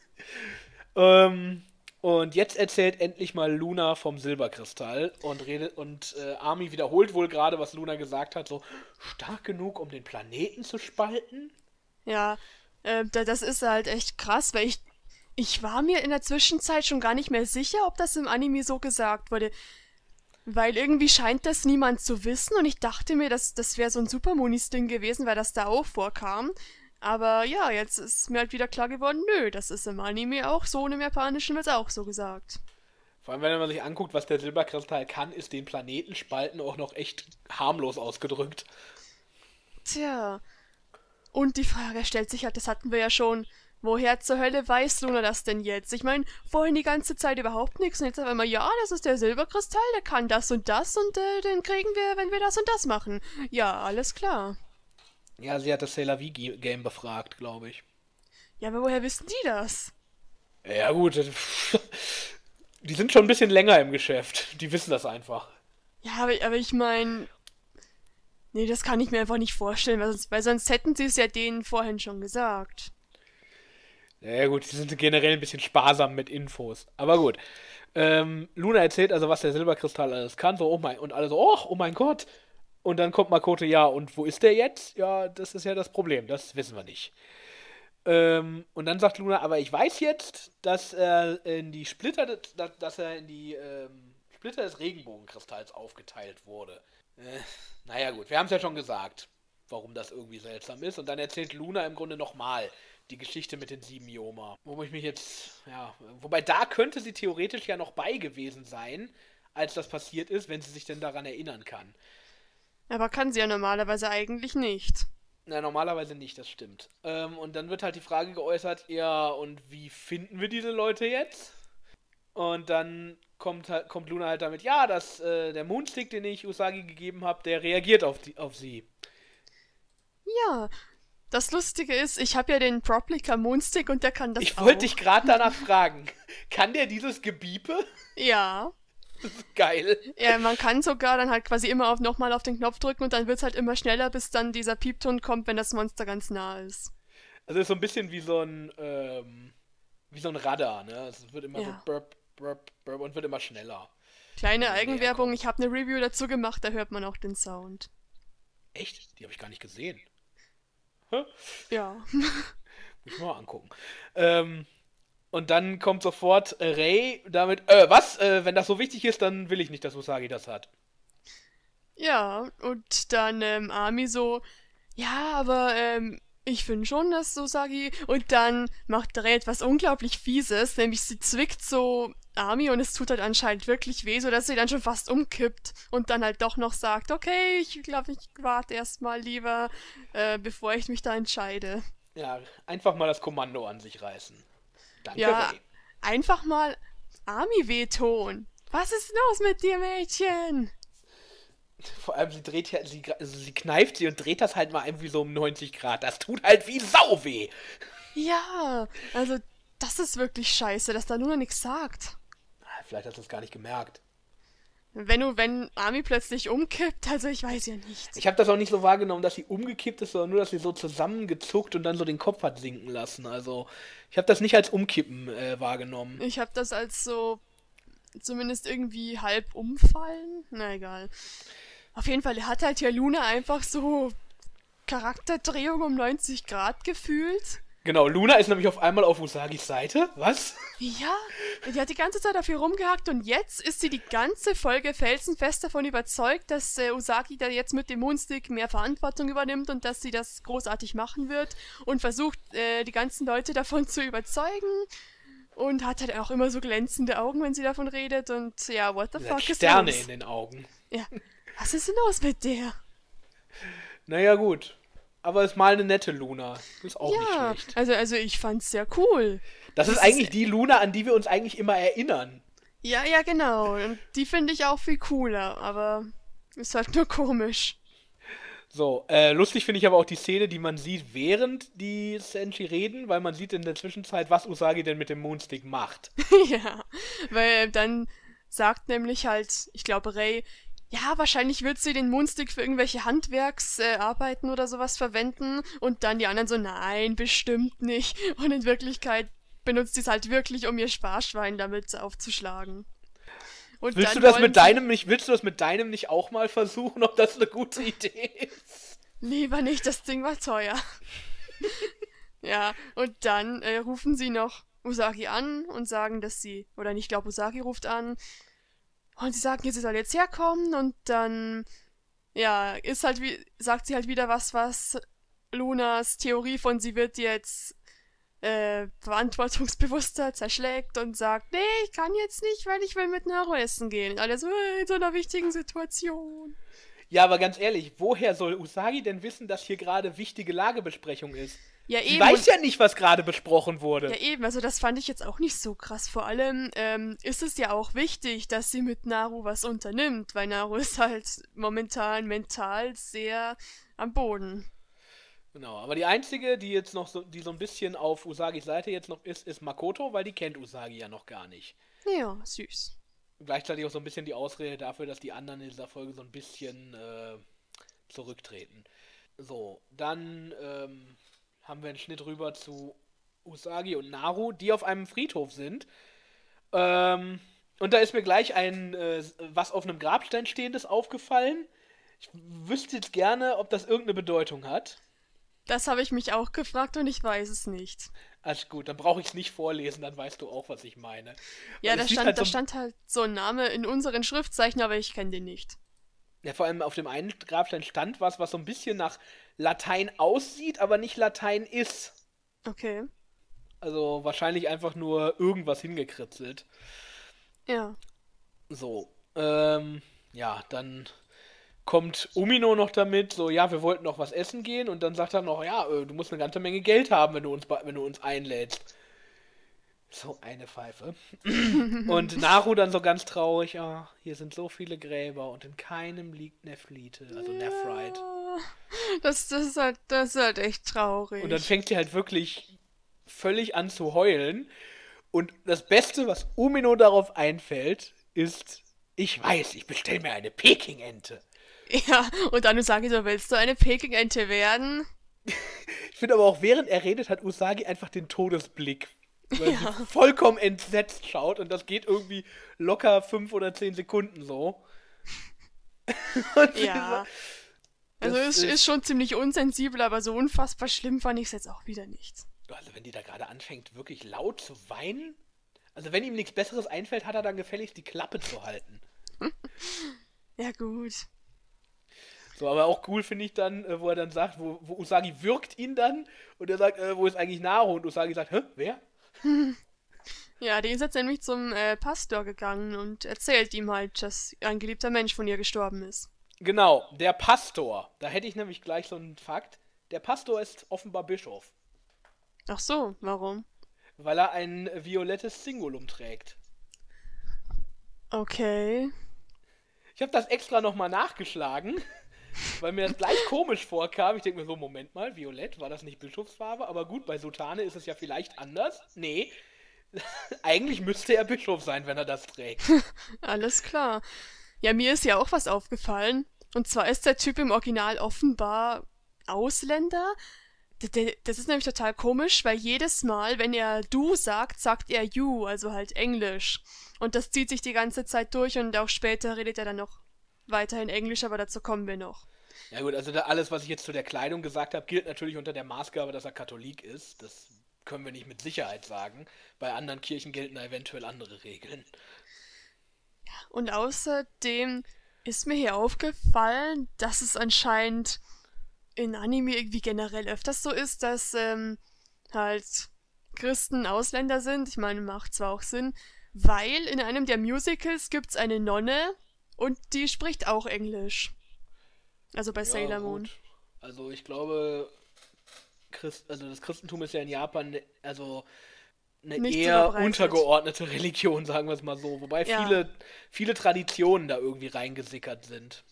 ähm, und jetzt erzählt endlich mal Luna vom Silberkristall und redet und äh, Ami wiederholt wohl gerade, was Luna gesagt hat, so stark genug, um den Planeten zu spalten? Ja, äh, da- das ist halt echt krass, weil ich, ich war mir in der Zwischenzeit schon gar nicht mehr sicher, ob das im Anime so gesagt wurde. Weil irgendwie scheint das niemand zu wissen und ich dachte mir, das, das wäre so ein Supermonis-Ding gewesen, weil das da auch vorkam. Aber ja, jetzt ist mir halt wieder klar geworden, nö, das ist im Anime auch so und im Japanischen wird auch so gesagt. Vor allem, wenn man sich anguckt, was der Silberkristall kann, ist den Planeten spalten auch noch echt harmlos ausgedrückt. Tja, und die Frage stellt sich halt, das hatten wir ja schon, woher zur Hölle weiß Luna das denn jetzt? Ich meine, vorhin die ganze Zeit überhaupt nichts und jetzt auf einmal, ja, das ist der Silberkristall, der kann das und das und äh, den kriegen wir, wenn wir das und das machen. Ja, alles klar. Ja, sie hat das Sailor V-Game befragt, glaube ich. Ja, aber woher wissen die das? Ja gut, die sind schon ein bisschen länger im Geschäft. Die wissen das einfach. Ja, aber, aber ich meine, nee, das kann ich mir einfach nicht vorstellen, weil sonst, weil sonst hätten sie es ja denen vorhin schon gesagt. Ja gut, die sind generell ein bisschen sparsam mit Infos. Aber gut. Ähm, Luna erzählt also, was der Silberkristall alles kann. So, oh mein, und alle so, oh, oh mein Gott. Und dann kommt Makoto, ja, und wo ist der jetzt? Ja, das ist ja das Problem, das wissen wir nicht. Ähm, und dann sagt Luna, aber ich weiß jetzt, dass er in die Splitter, des- dass dass er in die ähm, Splitter des Regenbogenkristalls aufgeteilt wurde. Äh, naja gut, wir haben es ja schon gesagt, warum das irgendwie seltsam ist. Und dann erzählt Luna im Grunde nochmal die Geschichte mit den sieben Yoma. Wo ich mich jetzt, ja, wobei da könnte sie theoretisch ja noch bei gewesen sein, als das passiert ist, wenn sie sich denn daran erinnern kann. Aber kann sie ja normalerweise eigentlich nicht. Na, normalerweise nicht, das stimmt. Ähm, und dann wird halt die Frage geäußert, ja, und wie finden wir diese Leute jetzt? Und dann kommt halt, kommt Luna halt damit, ja, dass äh, der Moonstick, den ich Usagi gegeben habe, der reagiert auf, die, auf sie. Ja, das Lustige ist, ich habe ja den Proplica Moonstick und der kann das Ich auch. wollte dich gerade danach fragen, kann der dieses Gebiepe? Ja. Geil. Ja, man kann sogar dann halt quasi immer auf nochmal auf den Knopf drücken und dann wird's halt immer schneller, bis dann dieser Piepton kommt, wenn das Monster ganz nah ist. Also ist so ein bisschen wie so ein, ähm, wie so ein Radar, ne? Also es wird immer Ja. so burp, burp, burp und wird immer schneller. Kleine Wenn du näher Eigenwerbung, kommst. ich habe eine Review dazu gemacht, da hört man auch den Sound. Echt? Die habe ich gar nicht gesehen. Hä? Ja. Muss ich mal angucken. Ähm, und dann kommt sofort äh, Rei damit, äh, was? Äh, wenn das so wichtig ist, dann will ich nicht, dass Usagi das hat. Ja, und dann ähm, Ami so, ja, aber ähm, ich finde schon, dass so Sagi. Und dann macht Rei etwas unglaublich Fieses, nämlich sie zwickt so Ami und es tut halt anscheinend wirklich weh, sodass sie dann schon fast umkippt und dann halt doch noch sagt, okay, ich glaube, ich warte erstmal lieber, äh, bevor ich mich da entscheide. Ja, einfach mal das Kommando an sich reißen. Danke, Ja, Rei. einfach mal Ami wehtun. Was ist los mit dir, Mädchen? Vor allem, sie dreht ja, sie, also sie kneift sie und dreht das halt mal irgendwie so um neunzig Grad. Das tut halt wie Sau weh. Ja, also das ist wirklich scheiße, dass da Luna nichts sagt. Ah, vielleicht hast du es gar nicht gemerkt. Wenn du, wenn Ami plötzlich umkippt, also ich weiß ja nicht. Ich habe das auch nicht so wahrgenommen, dass sie umgekippt ist, sondern nur, dass sie so zusammengezuckt und dann so den Kopf hat sinken lassen. Also, ich habe das nicht als Umkippen äh, wahrgenommen. Ich habe das als so zumindest irgendwie halb umfallen. Na egal. Auf jeden Fall hat halt hier Luna einfach so Charakterdrehung um neunzig Grad gefühlt. Genau, Luna ist nämlich auf einmal auf Usagis Seite. Was? Ja, die hat die ganze Zeit auf ihr rumgehackt und jetzt ist sie die ganze Folge felsenfest davon überzeugt, dass äh, Usagi da jetzt mit dem Moonstick mehr Verantwortung übernimmt und dass sie das großartig machen wird und versucht, äh, die ganzen Leute davon zu überzeugen und hat halt auch immer so glänzende Augen, wenn sie davon redet und ja, what the Sie hat fuck ist Sterne los? in den Augen. Ja, was ist denn los mit der? Naja, gut. Aber ist mal eine nette Luna. Ist auch Ja, nicht schlecht. also, also ich fand's sehr cool. Das ist das eigentlich ist- die Luna, an die wir uns eigentlich immer erinnern. Ja, ja, genau. Und die finde ich auch viel cooler, aber ist halt nur komisch. So, äh, lustig finde ich aber auch die Szene, die man sieht, während die Senshi reden, weil man sieht in der Zwischenzeit, was Usagi denn mit dem Moonstick macht. Ja, weil dann sagt nämlich halt, ich glaube Rei, ja, wahrscheinlich wird sie den Moonstick für irgendwelche Handwerksarbeiten äh, Arbeiten oder sowas verwenden und dann die anderen so, nein, bestimmt nicht. Und in Wirklichkeit benutzt sie es halt wirklich, um ihr Sparschwein damit aufzuschlagen. Und willst dann du das wollen mit sie- deinem nicht, willst du das mit deinem nicht auch mal versuchen, ob das eine gute Idee ist? Lieber nicht, das Ding war teuer. Ja, und dann äh, rufen sie noch Usagi an und sagen, dass sie, oder ich glaube, Usagi ruft an und sie sagen, sie soll jetzt herkommen und dann, ja, ist halt wie, sagt sie halt wieder was, was Lunas Theorie von sie wird jetzt äh, verantwortungsbewusster zerschlägt und sagt, nee, ich kann jetzt nicht, weil ich will mit Naru essen gehen. Und alle so, äh, in so einer wichtigen Situation. Ja, aber ganz ehrlich, woher soll Usagi denn wissen, dass hier gerade wichtige Lagebesprechung ist? Ja, Sie eben. weiß und- ja nicht, was gerade besprochen wurde. Ja, eben, also das fand ich jetzt auch nicht so krass. Vor allem ähm, ist es ja auch wichtig, dass sie mit Naru was unternimmt, weil Naru ist halt momentan mental sehr am Boden. Genau, aber die einzige, die jetzt noch so, die so ein bisschen auf Usagis Seite jetzt noch ist, ist Makoto, weil die kennt Usagi ja noch gar nicht. Ja, süß. Gleichzeitig auch so ein bisschen die Ausrede dafür, dass die anderen in dieser Folge so ein bisschen äh, zurücktreten. So, dann ähm, haben wir einen Schnitt rüber zu Usagi und Naru, die auf einem Friedhof sind. Ähm, und da ist mir gleich ein, äh, was auf einem Grabstein stehendes aufgefallen. Ich wüsste jetzt gerne, ob das irgendeine Bedeutung hat. Das habe ich mich auch gefragt und ich weiß es nicht. Also gut, dann brauche ich es nicht vorlesen, dann weißt du auch, was ich meine. Ja, Weil da es sieht stand, halt da so, stand halt so ein Name in unseren Schriftzeichen, aber ich kenne den nicht. ja, vor allem auf dem einen Grabstein stand was, was so ein bisschen nach Latein aussieht, aber nicht Latein ist. Okay. Also wahrscheinlich einfach nur irgendwas hingekritzelt. Ja. So, ähm, ja, dann kommt Umino noch damit, so, ja, wir wollten noch was essen gehen und dann sagt er noch, ja, äh, du musst eine ganze Menge Geld haben, wenn du uns, ba- wenn du uns einlädst. So eine Pfeife. Und Naru dann so ganz traurig, ja, hier sind so viele Gräber und in keinem liegt Nephrite, also Nephrite. Ja. Das, das, ist halt, das ist halt echt traurig. Und dann fängt sie halt wirklich völlig an zu heulen. Und das Beste, was Umino darauf einfällt, ist, ich weiß, ich bestelle mir eine Peking-Ente. Ja, und dann Usagi so, willst du eine Peking-Ente werden? Ich finde aber auch, während er redet, hat Usagi einfach den Todesblick. Weil Ja. sie vollkommen entsetzt schaut und das geht irgendwie locker fünf oder zehn Sekunden so. Und sie Ja. so- Also das es ist, ist schon ziemlich unsensibel, aber so unfassbar schlimm fand ich es jetzt auch wieder nicht. Also wenn die da gerade anfängt, wirklich laut zu weinen, also wenn ihm nichts Besseres einfällt, hat er dann gefälligst die Klappe zu halten. Ja, gut. So, aber auch cool finde ich dann, äh, wo er dann sagt, wo, wo Usagi würgt ihn dann und er sagt, äh, wo ist eigentlich Naru? Und Usagi sagt, hä, wer? Ja, die ist jetzt nämlich zum äh, Pastor gegangen und erzählt ihm halt, dass ein geliebter Mensch von ihr gestorben ist. Genau, der Pastor. Da hätte ich nämlich gleich so einen Fakt. Der Pastor ist offenbar Bischof, Ach so, warum? weil er ein violettes Singulum trägt. Okay. Ich habe das extra nochmal nachgeschlagen, weil mir das gleich komisch vorkam. Ich denke mir so, Moment mal, Violett, war das nicht Bischofsfarbe? Aber gut, bei Sutane ist es ja vielleicht anders. Nee, eigentlich müsste er Bischof sein, wenn er das trägt. Alles klar. Ja, mir ist ja auch was aufgefallen. Und zwar ist der Typ im Original offenbar Ausländer. D- d- Das ist nämlich total komisch, weil jedes Mal, wenn er du sagt, sagt er you, also halt Englisch. Und das zieht sich die ganze Zeit durch und auch später redet er dann noch weiterhin Englisch, aber dazu kommen wir noch. Ja gut, also da alles, was ich jetzt zu der Kleidung gesagt habe, gilt natürlich unter der Maßgabe, dass er Katholik ist. Das können wir nicht mit Sicherheit sagen. Bei anderen Kirchen gelten da eventuell andere Regeln. Und außerdem ist mir hier aufgefallen, dass es anscheinend in Anime irgendwie generell öfters so ist, dass ähm, halt Christen Ausländer sind. Ich meine, macht zwar auch Sinn, weil in einem der Musicals gibt's eine Nonne und die spricht auch Englisch. Also bei Sailor Moon. gut. Also ich glaube, Christ, also das Christentum ist ja in Japan ne- also eine Nicht so eher verbreitet. untergeordnete Religion, sagen wir es mal so. Wobei Ja. viele, viele Traditionen da irgendwie reingesickert sind.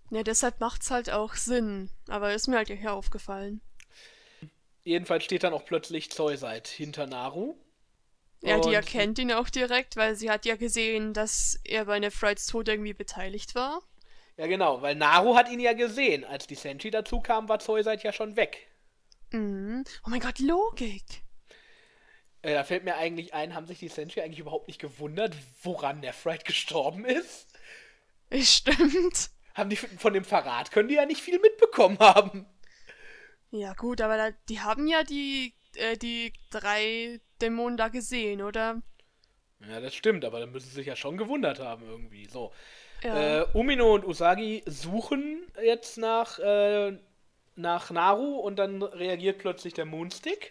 Ja, deshalb macht's halt auch Sinn. Aber ist mir halt hier aufgefallen. Jedenfalls steht dann auch plötzlich Zoisite hinter Naru. Ja, die Und erkennt ihn auch direkt, weil sie hat ja gesehen, dass er bei Nefrites Tod irgendwie beteiligt war. ja genau, weil Naru hat ihn ja gesehen. Als die Senshi dazu kamen, war Zoisite ja schon weg. Mhm. Oh mein Gott, Logik. Äh, da fällt mir eigentlich ein, haben sich die Senshi eigentlich überhaupt nicht gewundert, woran Nephrite gestorben ist? Stimmt. Haben die von dem Verrat, können die ja nicht viel mitbekommen haben. Ja gut, aber da, die haben ja die, äh, die drei Dämonen da gesehen, oder? Ja, das stimmt, aber dann müssen sie sich ja schon gewundert haben irgendwie. So. Ja. Äh, Umino und Usagi suchen jetzt nach, äh, nach Naru und dann reagiert plötzlich der Moonstick.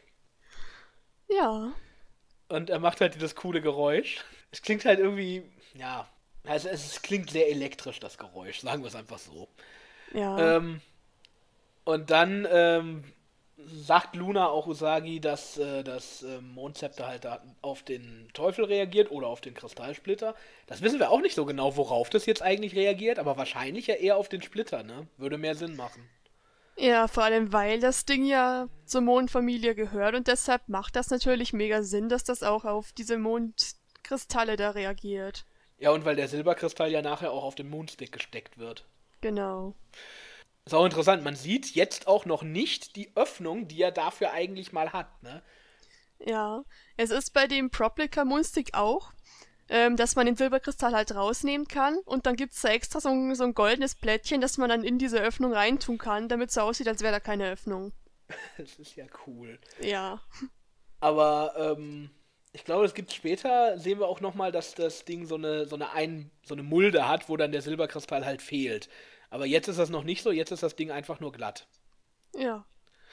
Ja. Und er macht halt dieses coole Geräusch. Es klingt halt irgendwie, ja, also es, es klingt sehr elektrisch, das Geräusch, sagen wir es einfach so. Ja. Ähm, und dann ähm, sagt Luna auch Usagi, dass äh, das äh, Mondzepter halt da auf den Teufel reagiert oder auf den Kristallsplitter. Das wissen wir auch nicht so genau, worauf das jetzt eigentlich reagiert, aber wahrscheinlich ja eher auf den Splitter, ne? Würde mehr Sinn machen. Ja, vor allem, weil das Ding ja zur Mondfamilie gehört und deshalb macht das natürlich mega Sinn, dass das auch auf diese Mondkristalle da reagiert. Ja, und weil der Silberkristall ja nachher auch auf den Moonstick gesteckt wird. Genau. Ist auch interessant, man sieht jetzt auch noch nicht die Öffnung, die er dafür eigentlich mal hat, ne? Ja. Es ist bei dem Proplica Moonstick auch, ähm, dass man den Silberkristall halt rausnehmen kann und dann gibt's da extra so ein, so ein goldenes Plättchen, das man dann in diese Öffnung reintun kann, damit es so aussieht, als wäre da keine Öffnung. Das ist ja cool. Ja. Aber ähm, ich glaube, das gibt später, sehen wir auch nochmal, dass das Ding so eine, so eine ein, so eine Mulde hat, wo dann der Silberkristall halt fehlt. Aber jetzt ist das noch nicht so, jetzt ist das Ding einfach nur glatt. Ja.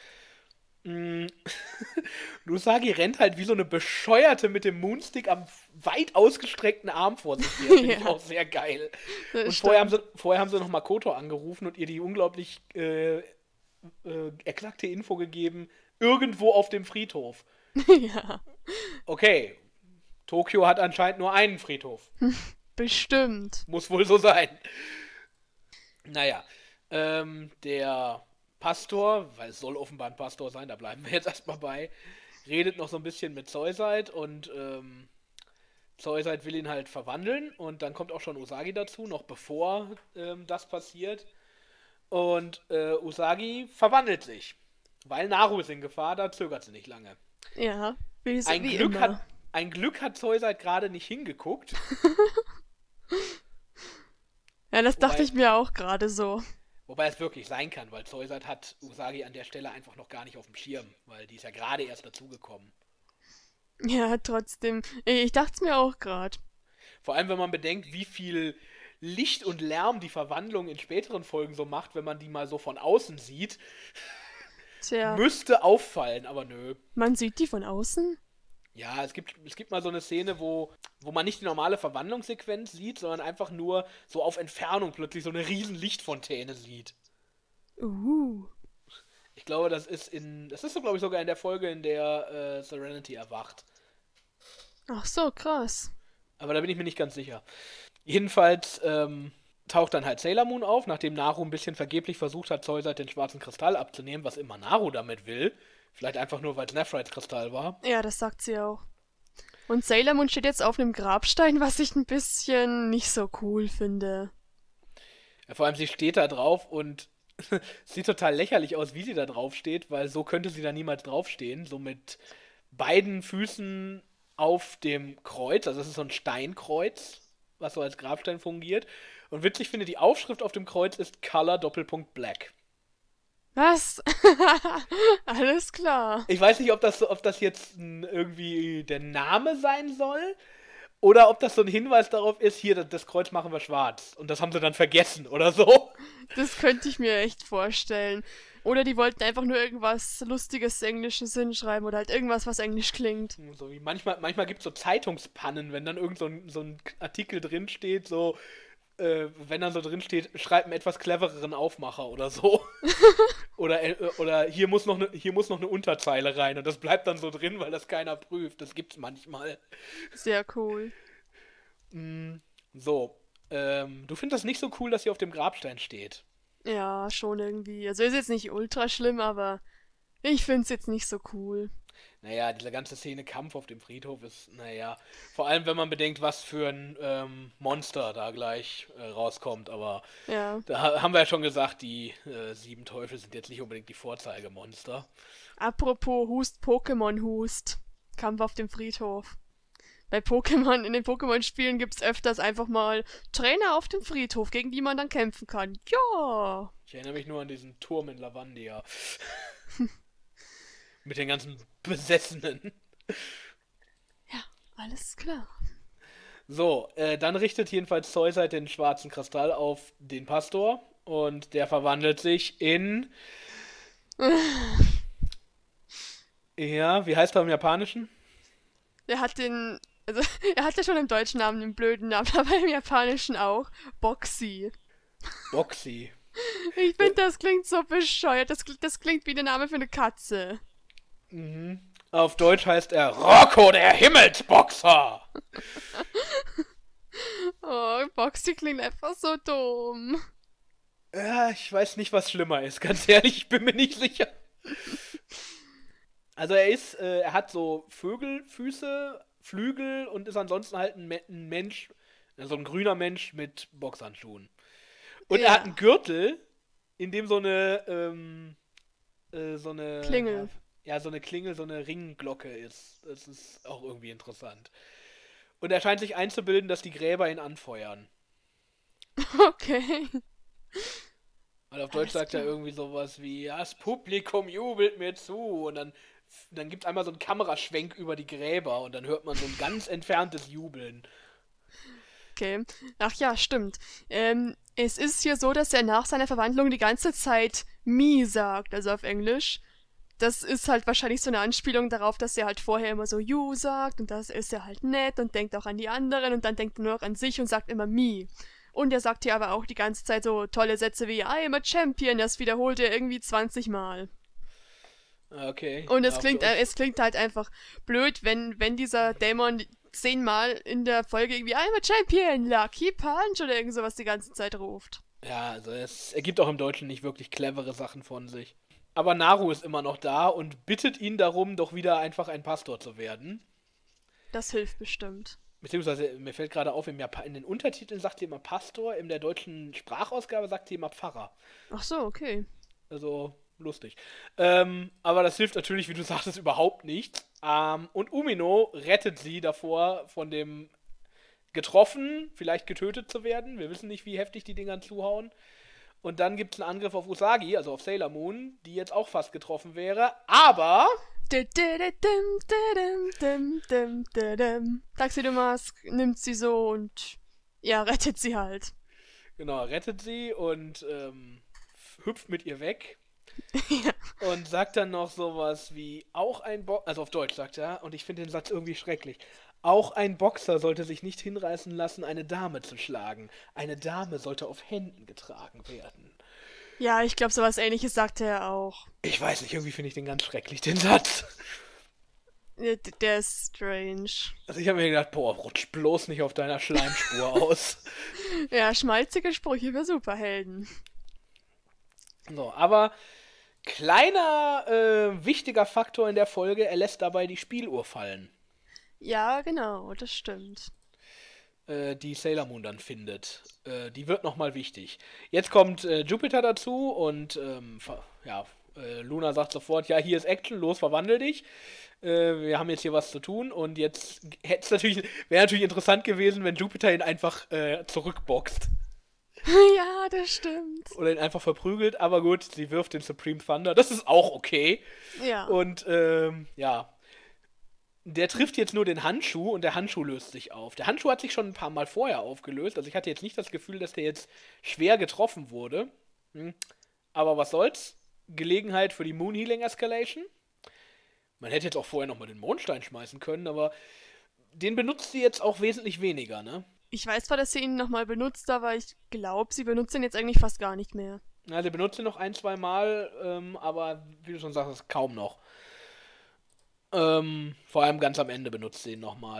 Mm. Usagi rennt halt wie so eine Bescheuerte mit dem Moonstick am weit ausgestreckten Arm vor sich her. Finde ich Ja. auch sehr geil. Das Und vorher haben stimmt. sie, vorher haben sie noch Makoto angerufen und ihr die unglaublich äh, äh, erklackte Info gegeben, irgendwo auf dem Friedhof. Ja. Okay, Tokio hat anscheinend nur einen Friedhof. Bestimmt. Muss wohl so sein. Naja, ähm, der Pastor, weil es soll offenbar ein Pastor sein, da bleiben wir jetzt erstmal bei, redet noch so ein bisschen mit Zoisite und ähm, Zoisite will ihn halt verwandeln und dann kommt auch schon Usagi dazu, noch bevor ähm, das passiert. Und äh, Usagi verwandelt sich, weil Naru ist in Gefahr, da zögert sie nicht lange. Ja. Wie, Ein wie Glück hat, immer. ein Glück hat Zoisite gerade nicht hingeguckt, Ja, das dachte wobei, ich mir auch gerade so. wobei es wirklich sein kann, weil Zoisite hat Usagi an der Stelle einfach noch gar nicht auf dem Schirm, weil die ist ja gerade erst dazugekommen. Ja, trotzdem. Ich dachte es mir auch gerade. Vor allem, wenn man bedenkt, wie viel Licht und Lärm die Verwandlung in späteren Folgen so macht, wenn man die mal so von außen sieht, Tja, müsste auffallen, aber nö. man sieht die von außen? Ja, es gibt, es gibt mal so eine Szene, wo, wo man nicht die normale Verwandlungssequenz sieht, sondern einfach nur so auf Entfernung plötzlich so eine riesen Lichtfontäne sieht. Uh. Ich glaube, das ist in, das ist so, glaube ich, sogar in der Folge, in der äh, Serenity erwacht. Ach so, krass. Aber da bin ich mir nicht ganz sicher. Jedenfalls ähm, taucht dann halt Sailor Moon auf, nachdem Naru ein bisschen vergeblich versucht hat, Zoisite den schwarzen Kristall abzunehmen, was immer Naru damit will. Vielleicht einfach nur, weil es Nephrites Kristall war. Ja, das sagt sie auch. Und Sailor Moon steht jetzt auf einem Grabstein, was ich ein bisschen nicht so cool finde. Ja, vor allem, sie steht da drauf und sieht total lächerlich aus, wie sie da drauf steht, weil so könnte sie da niemals draufstehen. So mit beiden Füßen auf dem Kreuz, also das ist so ein Steinkreuz, was so als Grabstein fungiert. Und witzig finde, die Aufschrift auf dem Kreuz ist Color Doppelpunkt Black. Was? Alles klar. Ich weiß nicht, ob das, so- ob das jetzt n- irgendwie der Name sein soll oder ob das so ein Hinweis darauf ist, hier, das, das Kreuz machen wir schwarz. Und das haben sie dann vergessen oder so. Das könnte ich mir echt vorstellen. Oder die wollten einfach nur irgendwas Lustiges Englisches hinschreiben oder halt irgendwas, was Englisch klingt. So wie manchmal, manchmal gibt es so Zeitungspannen, wenn dann irgend so ein, so ein Artikel drin steht, so, äh, wenn dann so drin steht, schreib einen etwas clevereren Aufmacher oder so. Oder, äh, oder hier muss noch eine, hier muss noch eine Unterzeile rein und das bleibt dann so drin, weil das keiner prüft. Das gibt's manchmal. Sehr cool. Mm, so, ähm, du findest das nicht so cool, dass sie auf dem Grabstein steht. Ja, schon irgendwie. Also ist jetzt nicht ultra schlimm, aber ich find's jetzt nicht so cool. Naja, diese ganze Szene Kampf auf dem Friedhof ist, naja, vor allem wenn man bedenkt, was für ein ähm, Monster da gleich äh, rauskommt, aber Ja. da ha- haben wir ja schon gesagt, die äh, sieben Teufel sind jetzt nicht unbedingt die Vorzeigemonster. Apropos Hust, Pokémon Hust. Kampf auf dem Friedhof. Bei Pokémon, in den Pokémon-Spielen gibt's öfters einfach mal Trainer auf dem Friedhof, gegen die man dann kämpfen kann. Ja. Ich erinnere mich nur an diesen Turm in Lavandia. Mit den ganzen Besessenen. Ja, alles klar. So, äh, dann richtet jedenfalls Zoisite den schwarzen Kristall auf den Pastor und der verwandelt sich in. Ja, wie heißt er im Japanischen? Er hat den, also er hat ja schon im deutschen Namen einen blöden Namen, aber im japanischen auch. Boxy. Boxy. Ich finde, das klingt so bescheuert. Das, kl- das klingt wie der Name für eine Katze. Mhm. Auf Deutsch heißt er Rocco, der Himmelsboxer. Oh, Boxy klingt einfach so dumm. Ja, ich weiß nicht, was schlimmer ist. Ganz ehrlich, ich bin mir nicht sicher. Also er ist, äh, er hat so Vögelfüße, Flügel und ist ansonsten halt ein, Me ein Mensch, äh, so ein grüner Mensch mit Boxhandschuhen. Und er hat einen Ja, Gürtel, in dem so eine, ähm, äh, so eine, ja, Klingel. ja, so eine Klingel, so eine Ringglocke ist. Das ist auch irgendwie interessant. Und er scheint sich einzubilden, dass die Gräber ihn anfeuern. Okay. Weil auf Deutsch Alles sagt er klar. irgendwie sowas wie, ja, das Publikum jubelt mir zu. Und dann, dann gibt es einmal so einen Kameraschwenk über die Gräber und dann hört man so ein ganz entferntes Jubeln. Okay. Ach ja, stimmt. Ähm, es ist hier so, dass er nach seiner Verwandlung die ganze Zeit me sagt, also auf Englisch. Das ist halt wahrscheinlich so eine Anspielung darauf, dass er halt vorher immer so you sagt und das ist er halt nett und denkt auch an die anderen und dann denkt er nur noch an sich und sagt immer me. Und er sagt hier aber auch die ganze Zeit so tolle Sätze wie I am a champion, das wiederholt er irgendwie zwanzig Mal. Okay, Und ja, es auf klingt, äh, Deutsch. es klingt halt einfach blöd, wenn, wenn dieser Dämon zehnmal in der Folge irgendwie I'm a champion, lucky punch oder irgend sowas die ganze Zeit ruft. Ja, also es ergibt auch im Deutschen nicht wirklich clevere Sachen von sich. Aber Naru ist immer noch da und bittet ihn darum, doch wieder einfach ein Pastor zu werden. Das hilft bestimmt. Beziehungsweise, mir fällt gerade auf, im Japa in den Untertiteln sagt sie immer Pastor, in der deutschen Sprachausgabe sagt sie immer Pfarrer. Ach so, okay. Also, lustig. Ähm, aber das hilft natürlich, wie du sagtest, überhaupt nicht. Ähm, und Umino rettet sie davor, von dem getroffen, vielleicht getötet zu werden. Wir wissen nicht, wie heftig die Dinger zuhauen. Und dann gibt es einen Angriff auf Usagi, also auf Sailor Moon, die jetzt auch fast getroffen wäre. Aber, Tuxedo Mask nimmt sie so und ja, rettet sie halt. genau, rettet sie und ähm, hüpft mit ihr weg. Ja. Und sagt dann noch sowas wie, auch ein Boxer, also auf Deutsch sagt er, und ich finde den Satz irgendwie schrecklich. Auch ein Boxer sollte sich nicht hinreißen lassen, eine Dame zu schlagen. Eine Dame sollte auf Händen getragen werden. Ja, ich glaube, sowas ähnliches sagte er auch. Ich weiß nicht, irgendwie finde ich den ganz schrecklich, den Satz. Der, der ist strange. Also ich habe mir gedacht, boah, rutsch bloß nicht auf deiner Schleimspur aus. Ja, schmalzige Sprüche für Superhelden. So, aber kleiner äh, wichtiger Faktor in der Folge, er lässt dabei die Spieluhr fallen, Ja, genau, das stimmt. äh, die Sailor Moon dann findet. Äh, die wird nochmal wichtig. Jetzt kommt äh, Jupiter dazu und ähm, ver- ja, äh, Luna sagt sofort, ja, hier ist Action, los, verwandel dich. Äh, wir haben jetzt hier was zu tun und jetzt hätte es natürlich, wäre natürlich interessant gewesen, wenn Jupiter ihn einfach äh, zurückboxt Ja, das stimmt. oder ihn einfach verprügelt, aber gut, sie wirft den Supreme Thunder, das ist auch okay. Ja. Und ähm, ja, der trifft jetzt nur den Handschuh und der Handschuh löst sich auf. Der Handschuh hat sich schon ein paar Mal vorher aufgelöst, also ich hatte jetzt nicht das Gefühl, dass der jetzt schwer getroffen wurde. Hm. Aber was soll's? Gelegenheit für die Moon Healing Escalation. Man hätte jetzt auch vorher nochmal den Mondstein schmeißen können, aber den benutzt sie jetzt auch wesentlich weniger, ne? Ich weiß zwar, dass sie ihn nochmal benutzt, aber ich glaube, sie benutzt ihn jetzt eigentlich fast gar nicht mehr. Ja, sie benutzt ihn noch ein, zwei Mal, ähm, aber wie du schon sagst, kaum noch. Ähm, vor allem ganz am Ende benutzt sie ihn nochmal.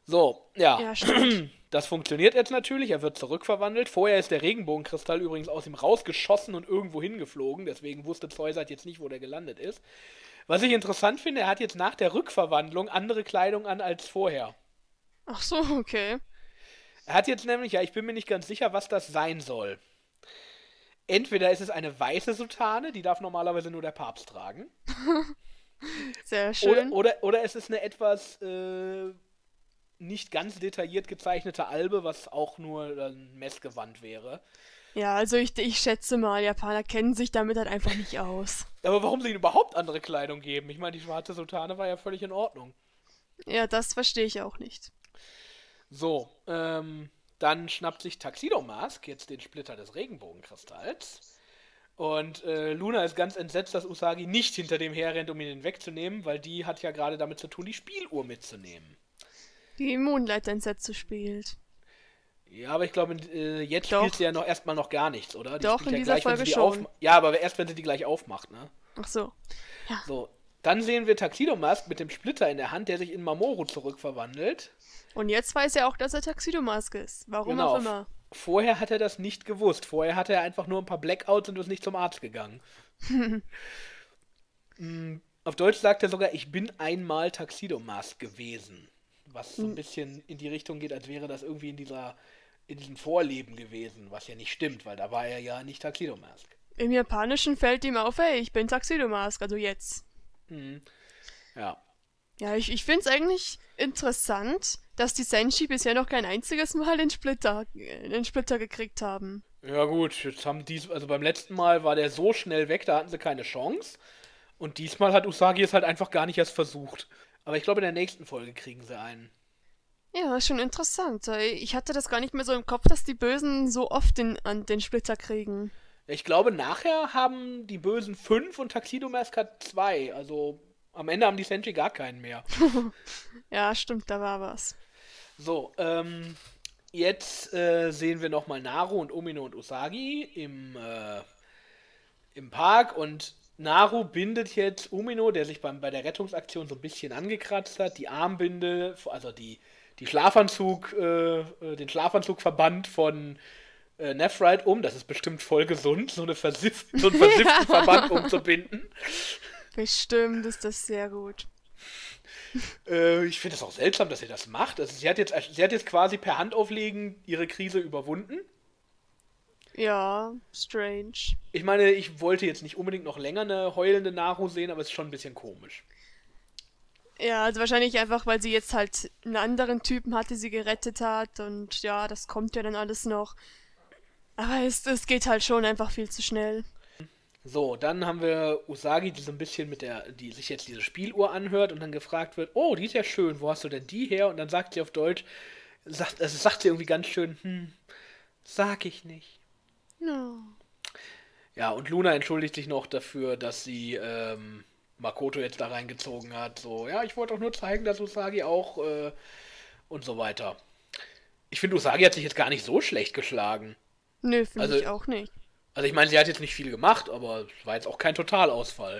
So, ja. Ja, stimmt. Das funktioniert jetzt natürlich, er wird zurückverwandelt. Vorher ist der Regenbogenkristall übrigens aus ihm rausgeschossen und irgendwo hingeflogen, deswegen wusste Zeusat jetzt nicht, wo der gelandet ist. Was ich interessant finde, er hat jetzt nach der Rückverwandlung andere Kleidung an als vorher. Ach so, okay. Er hat jetzt nämlich, ja, ich bin mir nicht ganz sicher, was das sein soll. Entweder ist es eine weiße Soutane, die darf normalerweise nur der Papst tragen. Sehr Oder, schön. oder, oder es ist eine etwas äh, nicht ganz detailliert gezeichnete Albe, was auch nur ein Messgewand wäre. Ja, also ich, ich schätze mal, Japaner kennen sich damit halt einfach nicht aus. Aber warum sie ihnen überhaupt andere Kleidung geben? Ich meine, die schwarze Soutane war ja völlig in Ordnung. Ja, das verstehe ich auch nicht. So, ähm, dann schnappt sich Tuxedo Mask jetzt den Splitter des Regenbogenkristalls. Und äh, Luna ist ganz entsetzt, dass Usagi nicht hinter dem herrennt, um ihn wegzunehmen, weil die hat ja gerade damit zu tun, die Spieluhr mitzunehmen. Die Moonlight Densetsu spielt. Ja, aber ich glaube, äh, jetzt Doch. spielt sie ja noch erstmal noch gar nichts, oder? Die Doch, spielt in ja dieser gleich, wenn Folge sie die schon. aufma- Ja, aber erst, wenn sie die gleich aufmacht, ne? Ach so. So, dann sehen wir Tuxedo Mask mit dem Splitter in der Hand, der sich in Mamoru zurückverwandelt. Und jetzt weiß er auch, dass er Tuxedo Mask ist. Warum Genau. auch immer. Vorher hat er das nicht gewusst. Vorher hatte er einfach nur ein paar Blackouts und ist nicht zum Arzt gegangen. Mm, Auf Deutsch sagt er sogar, ich bin einmal Tuxedo Mask gewesen. Was so ein bisschen in die Richtung geht, als wäre das irgendwie in dieser, in diesem Vorleben gewesen, was ja nicht stimmt, weil da war er ja nicht Tuxedo Mask. Im Japanischen fällt ihm auf, ey, ich bin Tuxedo Mask, also jetzt. Mhm. Ja. Ja, ich, ich finde es eigentlich interessant, dass die Senshi bisher noch kein einziges Mal den Splitter, äh, den Splitter gekriegt haben. Ja gut, jetzt haben dies, also beim letzten Mal war der so schnell weg, da hatten sie keine Chance. Und diesmal hat Usagi es halt einfach gar nicht erst versucht. Aber ich glaube, in der nächsten Folge kriegen sie einen. Ja, ist schon interessant. Ich hatte das gar nicht mehr so im Kopf, dass die Bösen so oft den, an den Splitter kriegen. Ich glaube, nachher haben die Bösen fünf und Tuxedo Mask hat zwei. Also am Ende haben die Senshi gar keinen mehr. Ja, stimmt, da war was. So, ähm, jetzt äh, sehen wir nochmal Naru und Umino und Usagi im, äh, im Park und Naru bindet jetzt Umino, der sich beim, bei der Rettungsaktion so ein bisschen angekratzt hat, die Armbinde, also die, die Schlafanzug, äh, äh, den Schlafanzugverband von äh, Nephrite um. Das ist bestimmt voll gesund, so, eine versiff so einen versifften Verband umzubinden. Bestimmt ist das sehr gut. Äh, ich finde es auch seltsam, dass sie das macht. Also sie hat jetzt, sie hat jetzt quasi per Handauflegen ihre Krise überwunden. Ja, strange. Ich meine, ich wollte jetzt nicht unbedingt noch länger eine heulende Naru sehen, aber es ist schon ein bisschen komisch. Ja, also wahrscheinlich einfach, weil sie jetzt halt einen anderen Typen hatte, die sie gerettet hat und ja, das kommt ja dann alles noch. Aber es, es geht halt schon einfach viel zu schnell. So, dann haben wir Usagi, die so ein bisschen mit der, die sich jetzt diese Spieluhr anhört und dann gefragt wird, oh, die ist ja schön, wo hast du denn die her? Und dann sagt sie auf Deutsch, sagt, also sagt sie irgendwie ganz schön, hm, sag ich nicht. No. Ja, und Luna entschuldigt sich noch dafür, dass sie ähm, Makoto jetzt da reingezogen hat. So, ja, ich wollte auch nur zeigen, dass Usagi auch äh, und so weiter. Ich finde, Usagi hat sich jetzt gar nicht so schlecht geschlagen. Nö, finde Also- ich auch nicht. Also ich meine, sie hat jetzt nicht viel gemacht, aber es war jetzt auch kein Totalausfall.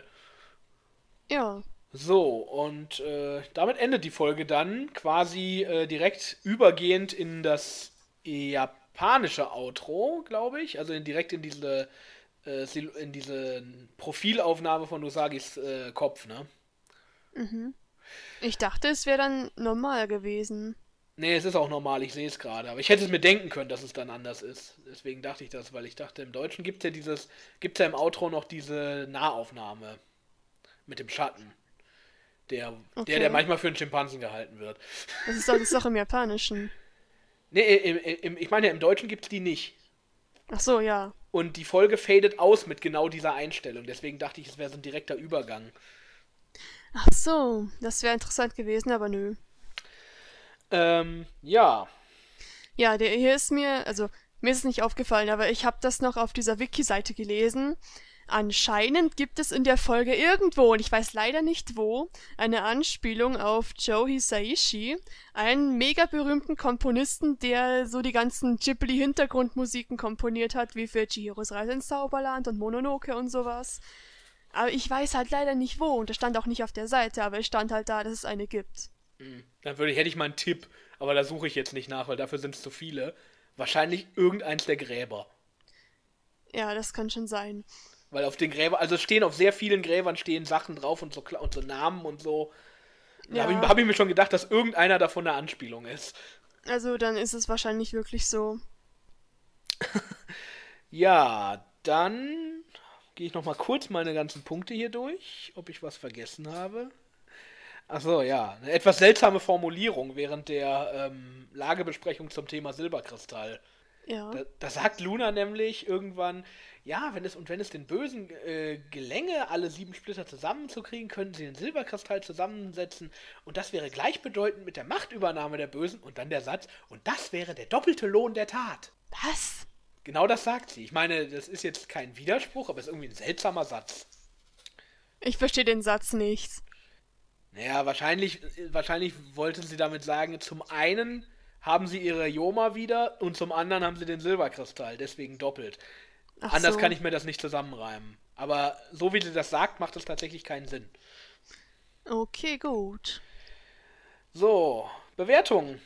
Ja. So, und äh, damit endet die Folge dann quasi äh, direkt übergehend in das japanische Outro, glaube ich. Also in, direkt in diese, äh, Sil- in diese Profilaufnahme von Usagis äh, Kopf, ne? Ich dachte, es wäre dann normal gewesen. Nee, es ist auch normal, ich sehe es gerade. Aber ich hätte es mir denken können, dass es dann anders ist. Deswegen dachte ich das, weil ich dachte, im Deutschen gibt es ja dieses, gibt ja im Outro noch diese Nahaufnahme mit dem Schatten. Der, Okay. der, der manchmal für einen Schimpansen gehalten wird. Das ist doch, das ist doch im Japanischen. Nee, im, im, ich meine, ja, im Deutschen gibt es die nicht. Ach so, ja. Und die Folge fadet aus mit genau dieser Einstellung. Deswegen dachte ich, es wäre so ein direkter Übergang. Ach so, das wäre interessant gewesen, aber nö. Ähm, ja. Ja, der hier ist mir, also mir ist es nicht aufgefallen, aber ich habe das noch auf dieser Wiki-Seite gelesen. Anscheinend gibt es in der Folge irgendwo, und ich weiß leider nicht wo, eine Anspielung auf Joe Hisaishi, einen mega berühmten Komponisten, der so die ganzen Ghibli-Hintergrundmusiken komponiert hat, wie für Chihiros Reise ins Zauberland und Mononoke und sowas. Aber ich weiß halt leider nicht wo, und das stand auch nicht auf der Seite, aber es stand halt da, dass es eine gibt. Hm. Dann würde ich, hätte ich mal einen Tipp. Aber da suche ich jetzt nicht nach, weil dafür sind es zu viele. Wahrscheinlich irgendeins der Gräber. Ja, das kann schon sein. Weil auf den Gräbern, also stehen auf sehr vielen Gräbern stehen Sachen drauf und so, Kla- und so Namen und so. Da habe ich, Ja, hab ich mir schon gedacht, dass irgendeiner davon eine Anspielung ist. also dann ist es wahrscheinlich wirklich so. Ja, dann gehe ich nochmal kurz meine ganzen Punkte hier durch, ob ich was vergessen habe. Achso, ja. Eine etwas seltsame Formulierung während der ähm, Lagebesprechung zum Thema Silberkristall. Ja. Da, da sagt Luna nämlich irgendwann, ja, wenn es und wenn es den Bösen äh, gelänge, alle sieben Splitter zusammenzukriegen, könnten sie den Silberkristall zusammensetzen und das wäre gleichbedeutend mit der Machtübernahme der Bösen und dann der Satz, und das wäre der doppelte Lohn der Tat. Was? Genau das sagt sie. Ich meine, das ist jetzt kein Widerspruch, aber es ist irgendwie ein seltsamer Satz. Ich verstehe den Satz nicht. Naja, wahrscheinlich, wahrscheinlich wollte sie damit sagen, zum einen haben sie ihre Yoma wieder und zum anderen haben sie den Silberkristall, deswegen doppelt. Ach Anders so. kann ich mir das nicht zusammenreimen. Aber so wie sie das sagt, macht es tatsächlich keinen Sinn. Okay, gut. So, Bewertung.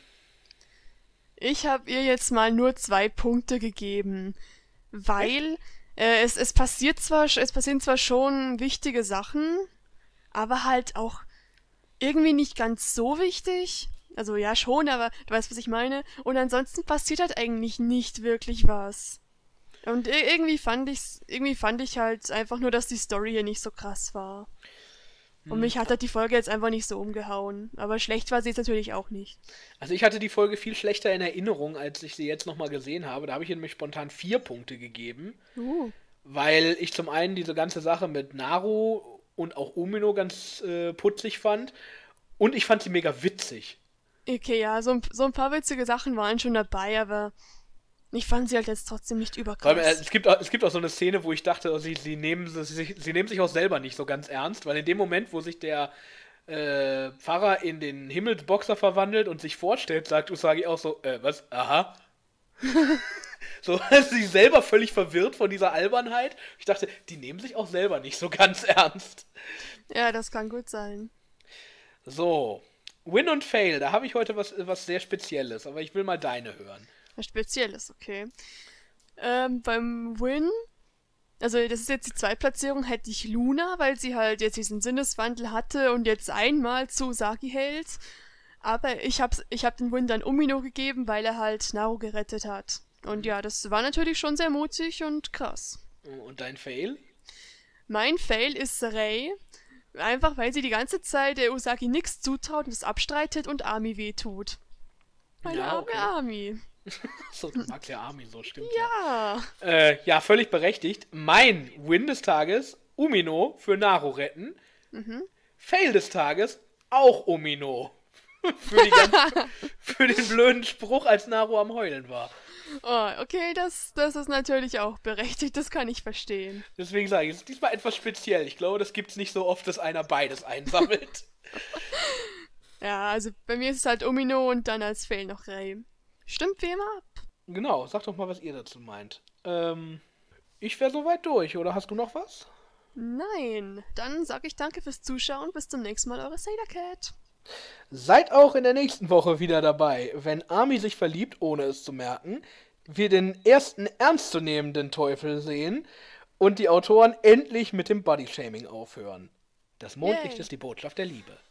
Ich habe ihr jetzt mal nur zwei Punkte gegeben, weil äh, es, es passiert zwar, es passieren zwar schon wichtige Sachen, aber halt auch irgendwie nicht ganz so wichtig. Also ja schon, aber du weißt, was ich meine. Und ansonsten passiert halt eigentlich nicht wirklich was. Und ir- irgendwie fand ich's, irgendwie fand ich halt einfach nur, dass die Story hier nicht so krass war. Und mich hat halt die Folge jetzt einfach nicht so umgehauen. Aber schlecht war sie jetzt natürlich auch nicht. Also ich hatte die Folge viel schlechter in Erinnerung, als ich sie jetzt nochmal gesehen habe. Da habe ich ihr nämlich spontan vier Punkte gegeben. Uh. Weil ich zum einen diese ganze Sache mit Naru und auch Umino ganz äh, putzig fand. Und ich fand sie mega witzig. Okay, ja, so ein, so ein paar witzige Sachen waren schon dabei, aber ich fand sie halt jetzt trotzdem nicht Vor allem, äh, überkrass. es gibt, auch- es gibt auch so eine Szene, wo ich dachte, oh, sie, sie, nehmen, sie, sie sie nehmen sich auch selber nicht so ganz ernst, weil in dem Moment, wo sich der äh, Pfarrer in den Himmelsboxer verwandelt und sich vorstellt, sagt Usagi auch so, äh, was? Aha. So, sie selber völlig verwirrt von dieser Albernheit. Ich dachte, die nehmen sich auch selber nicht so ganz ernst. Ja, das kann gut sein. So, Win und Fail, da habe ich heute was, was sehr Spezielles, aber ich will mal deine hören. Was Spezielles, okay. Ähm, beim Win, also das ist jetzt die Zweitplatzierung, hätte ich Luna, weil sie halt jetzt diesen Sinneswandel hatte und jetzt einmal zu Usagi hält. Aber ich hab's, ich hab den Win dann Umino gegeben, weil er halt Naru gerettet hat. Und ja, das war natürlich schon sehr mutig und krass. Und dein Fail? Mein Fail ist Rei, einfach weil sie die ganze Zeit der Usagi nichts zutraut und es abstreitet und Ami wehtut. Meine Ja, arme okay. Ami. So, du magst ja Armin, so stimmt Ja. ja. Äh, ja, völlig berechtigt. Mein Win des Tages, Umino für Naru retten. Fail des Tages, auch Umino. für, die ganze, für den blöden Spruch, als Naru am Heulen war. Oh, okay, das, das ist natürlich auch berechtigt, das kann ich verstehen. Deswegen sage ich, es ist diesmal etwas speziell. Ich glaube, das gibt es nicht so oft, dass einer beides einsammelt. Ja, also bei mir ist es halt Umino und dann als Fail noch Rei. Stimmt wie immer ab. Genau, sag doch mal, was ihr dazu meint. Ähm, ich wäre soweit durch, oder hast du noch was? Nein, dann sag ich danke fürs Zuschauen. Bis zum nächsten Mal, eure Sailor Cat. Seid auch in der nächsten Woche wieder dabei, wenn Ami sich verliebt, ohne es zu merken, wir den ersten ernstzunehmenden Teufel sehen und die Autoren endlich mit dem Bodyshaming aufhören. Das Mondlicht Yay. ist die Botschaft der Liebe.